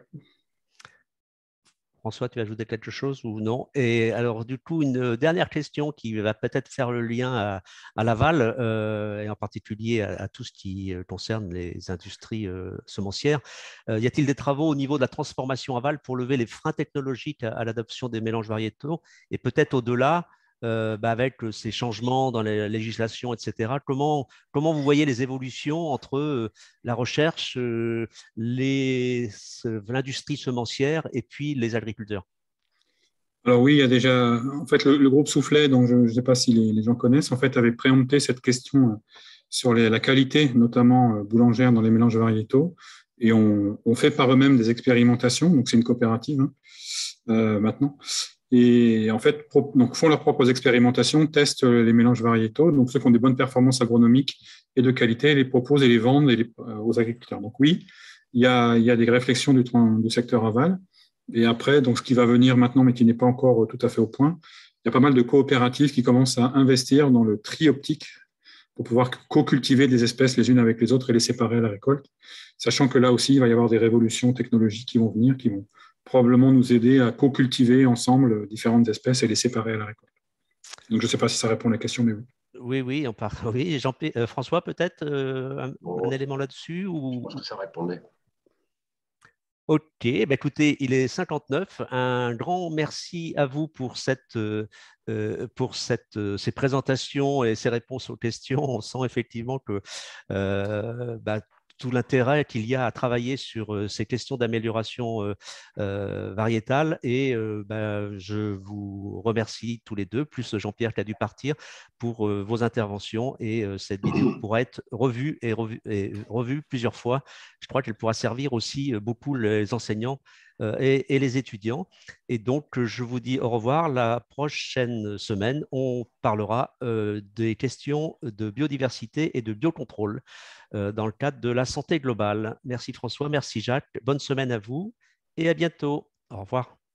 François, tu as ajouté quelque chose ou non? Et alors, du coup, une dernière question qui va peut-être faire le lien à, à l'aval, euh, et en particulier à, à tout ce qui concerne les industries euh, semencières. Euh, y a-t-il des travaux au niveau de la transformation aval pour lever les freins technologiques à, à l'adoption des mélanges variétaux? Et peut-être au-delà, euh, bah avec ces changements dans les législations, et cetera, comment, comment vous voyez les évolutions entre euh, la recherche, euh, l'industrie semencière et puis les agriculteurs? Alors oui, il y a déjà… En fait, le, le groupe Soufflet, dont je ne sais pas si les, les gens connaissent, en fait, avait préempté cette question sur les, la qualité, notamment boulangère dans les mélanges variétaux. Et on, on fait par eux-mêmes des expérimentations. Donc, c'est une coopérative hein, euh, maintenant. Et en fait, pro, donc, font leurs propres expérimentations, testent les mélanges variétaux. Donc, ceux qui ont des bonnes performances agronomiques et de qualité, les proposent et les vendent et les, euh, aux agriculteurs. Donc oui, il y a, il y a des réflexions du, du secteur aval. Et après, donc, ce qui va venir maintenant, mais qui n'est pas encore tout à fait au point, il y a pas mal de coopératives qui commencent à investir dans le tri optique pour pouvoir co-cultiver des espèces les unes avec les autres et les séparer à la récolte, sachant que là aussi, il va y avoir des révolutions technologiques qui vont venir, qui vont probablement nous aider à co-cultiver ensemble différentes espèces et les séparer à la récolte. Donc, je ne sais pas si ça répond à la question, mais oui. Oui, oui, on part. Oui, Jean euh, François, peut-être euh, un, oh, un élément là-dessus ou… Je pense que ça répondait. Ok, bah écoutez, il est cinquante-neuf. Un grand merci à vous pour, cette, euh, pour cette, euh, ces présentations et ces réponses aux questions. On sent effectivement que euh, bah, tout l'intérêt qu'il y a à travailler sur euh, ces questions d'amélioration euh, euh, variétale. Et euh, bah, je vous remercie tous les deux, plus Jean-Pierre qui a dû partir, pour euh, vos interventions. Et euh, cette vidéo pourra être revue et revue, et revue plusieurs fois. Je crois qu'elle pourra servir aussi beaucoup les enseignants euh, et, et les étudiants. Et donc, je vous dis au revoir. La prochaine semaine, on parlera euh, des questions de biodiversité et de biocontrôle euh, dans le cadre de la santé globale. Merci François, merci Jacques. Bonne semaine à vous et à bientôt. Au revoir.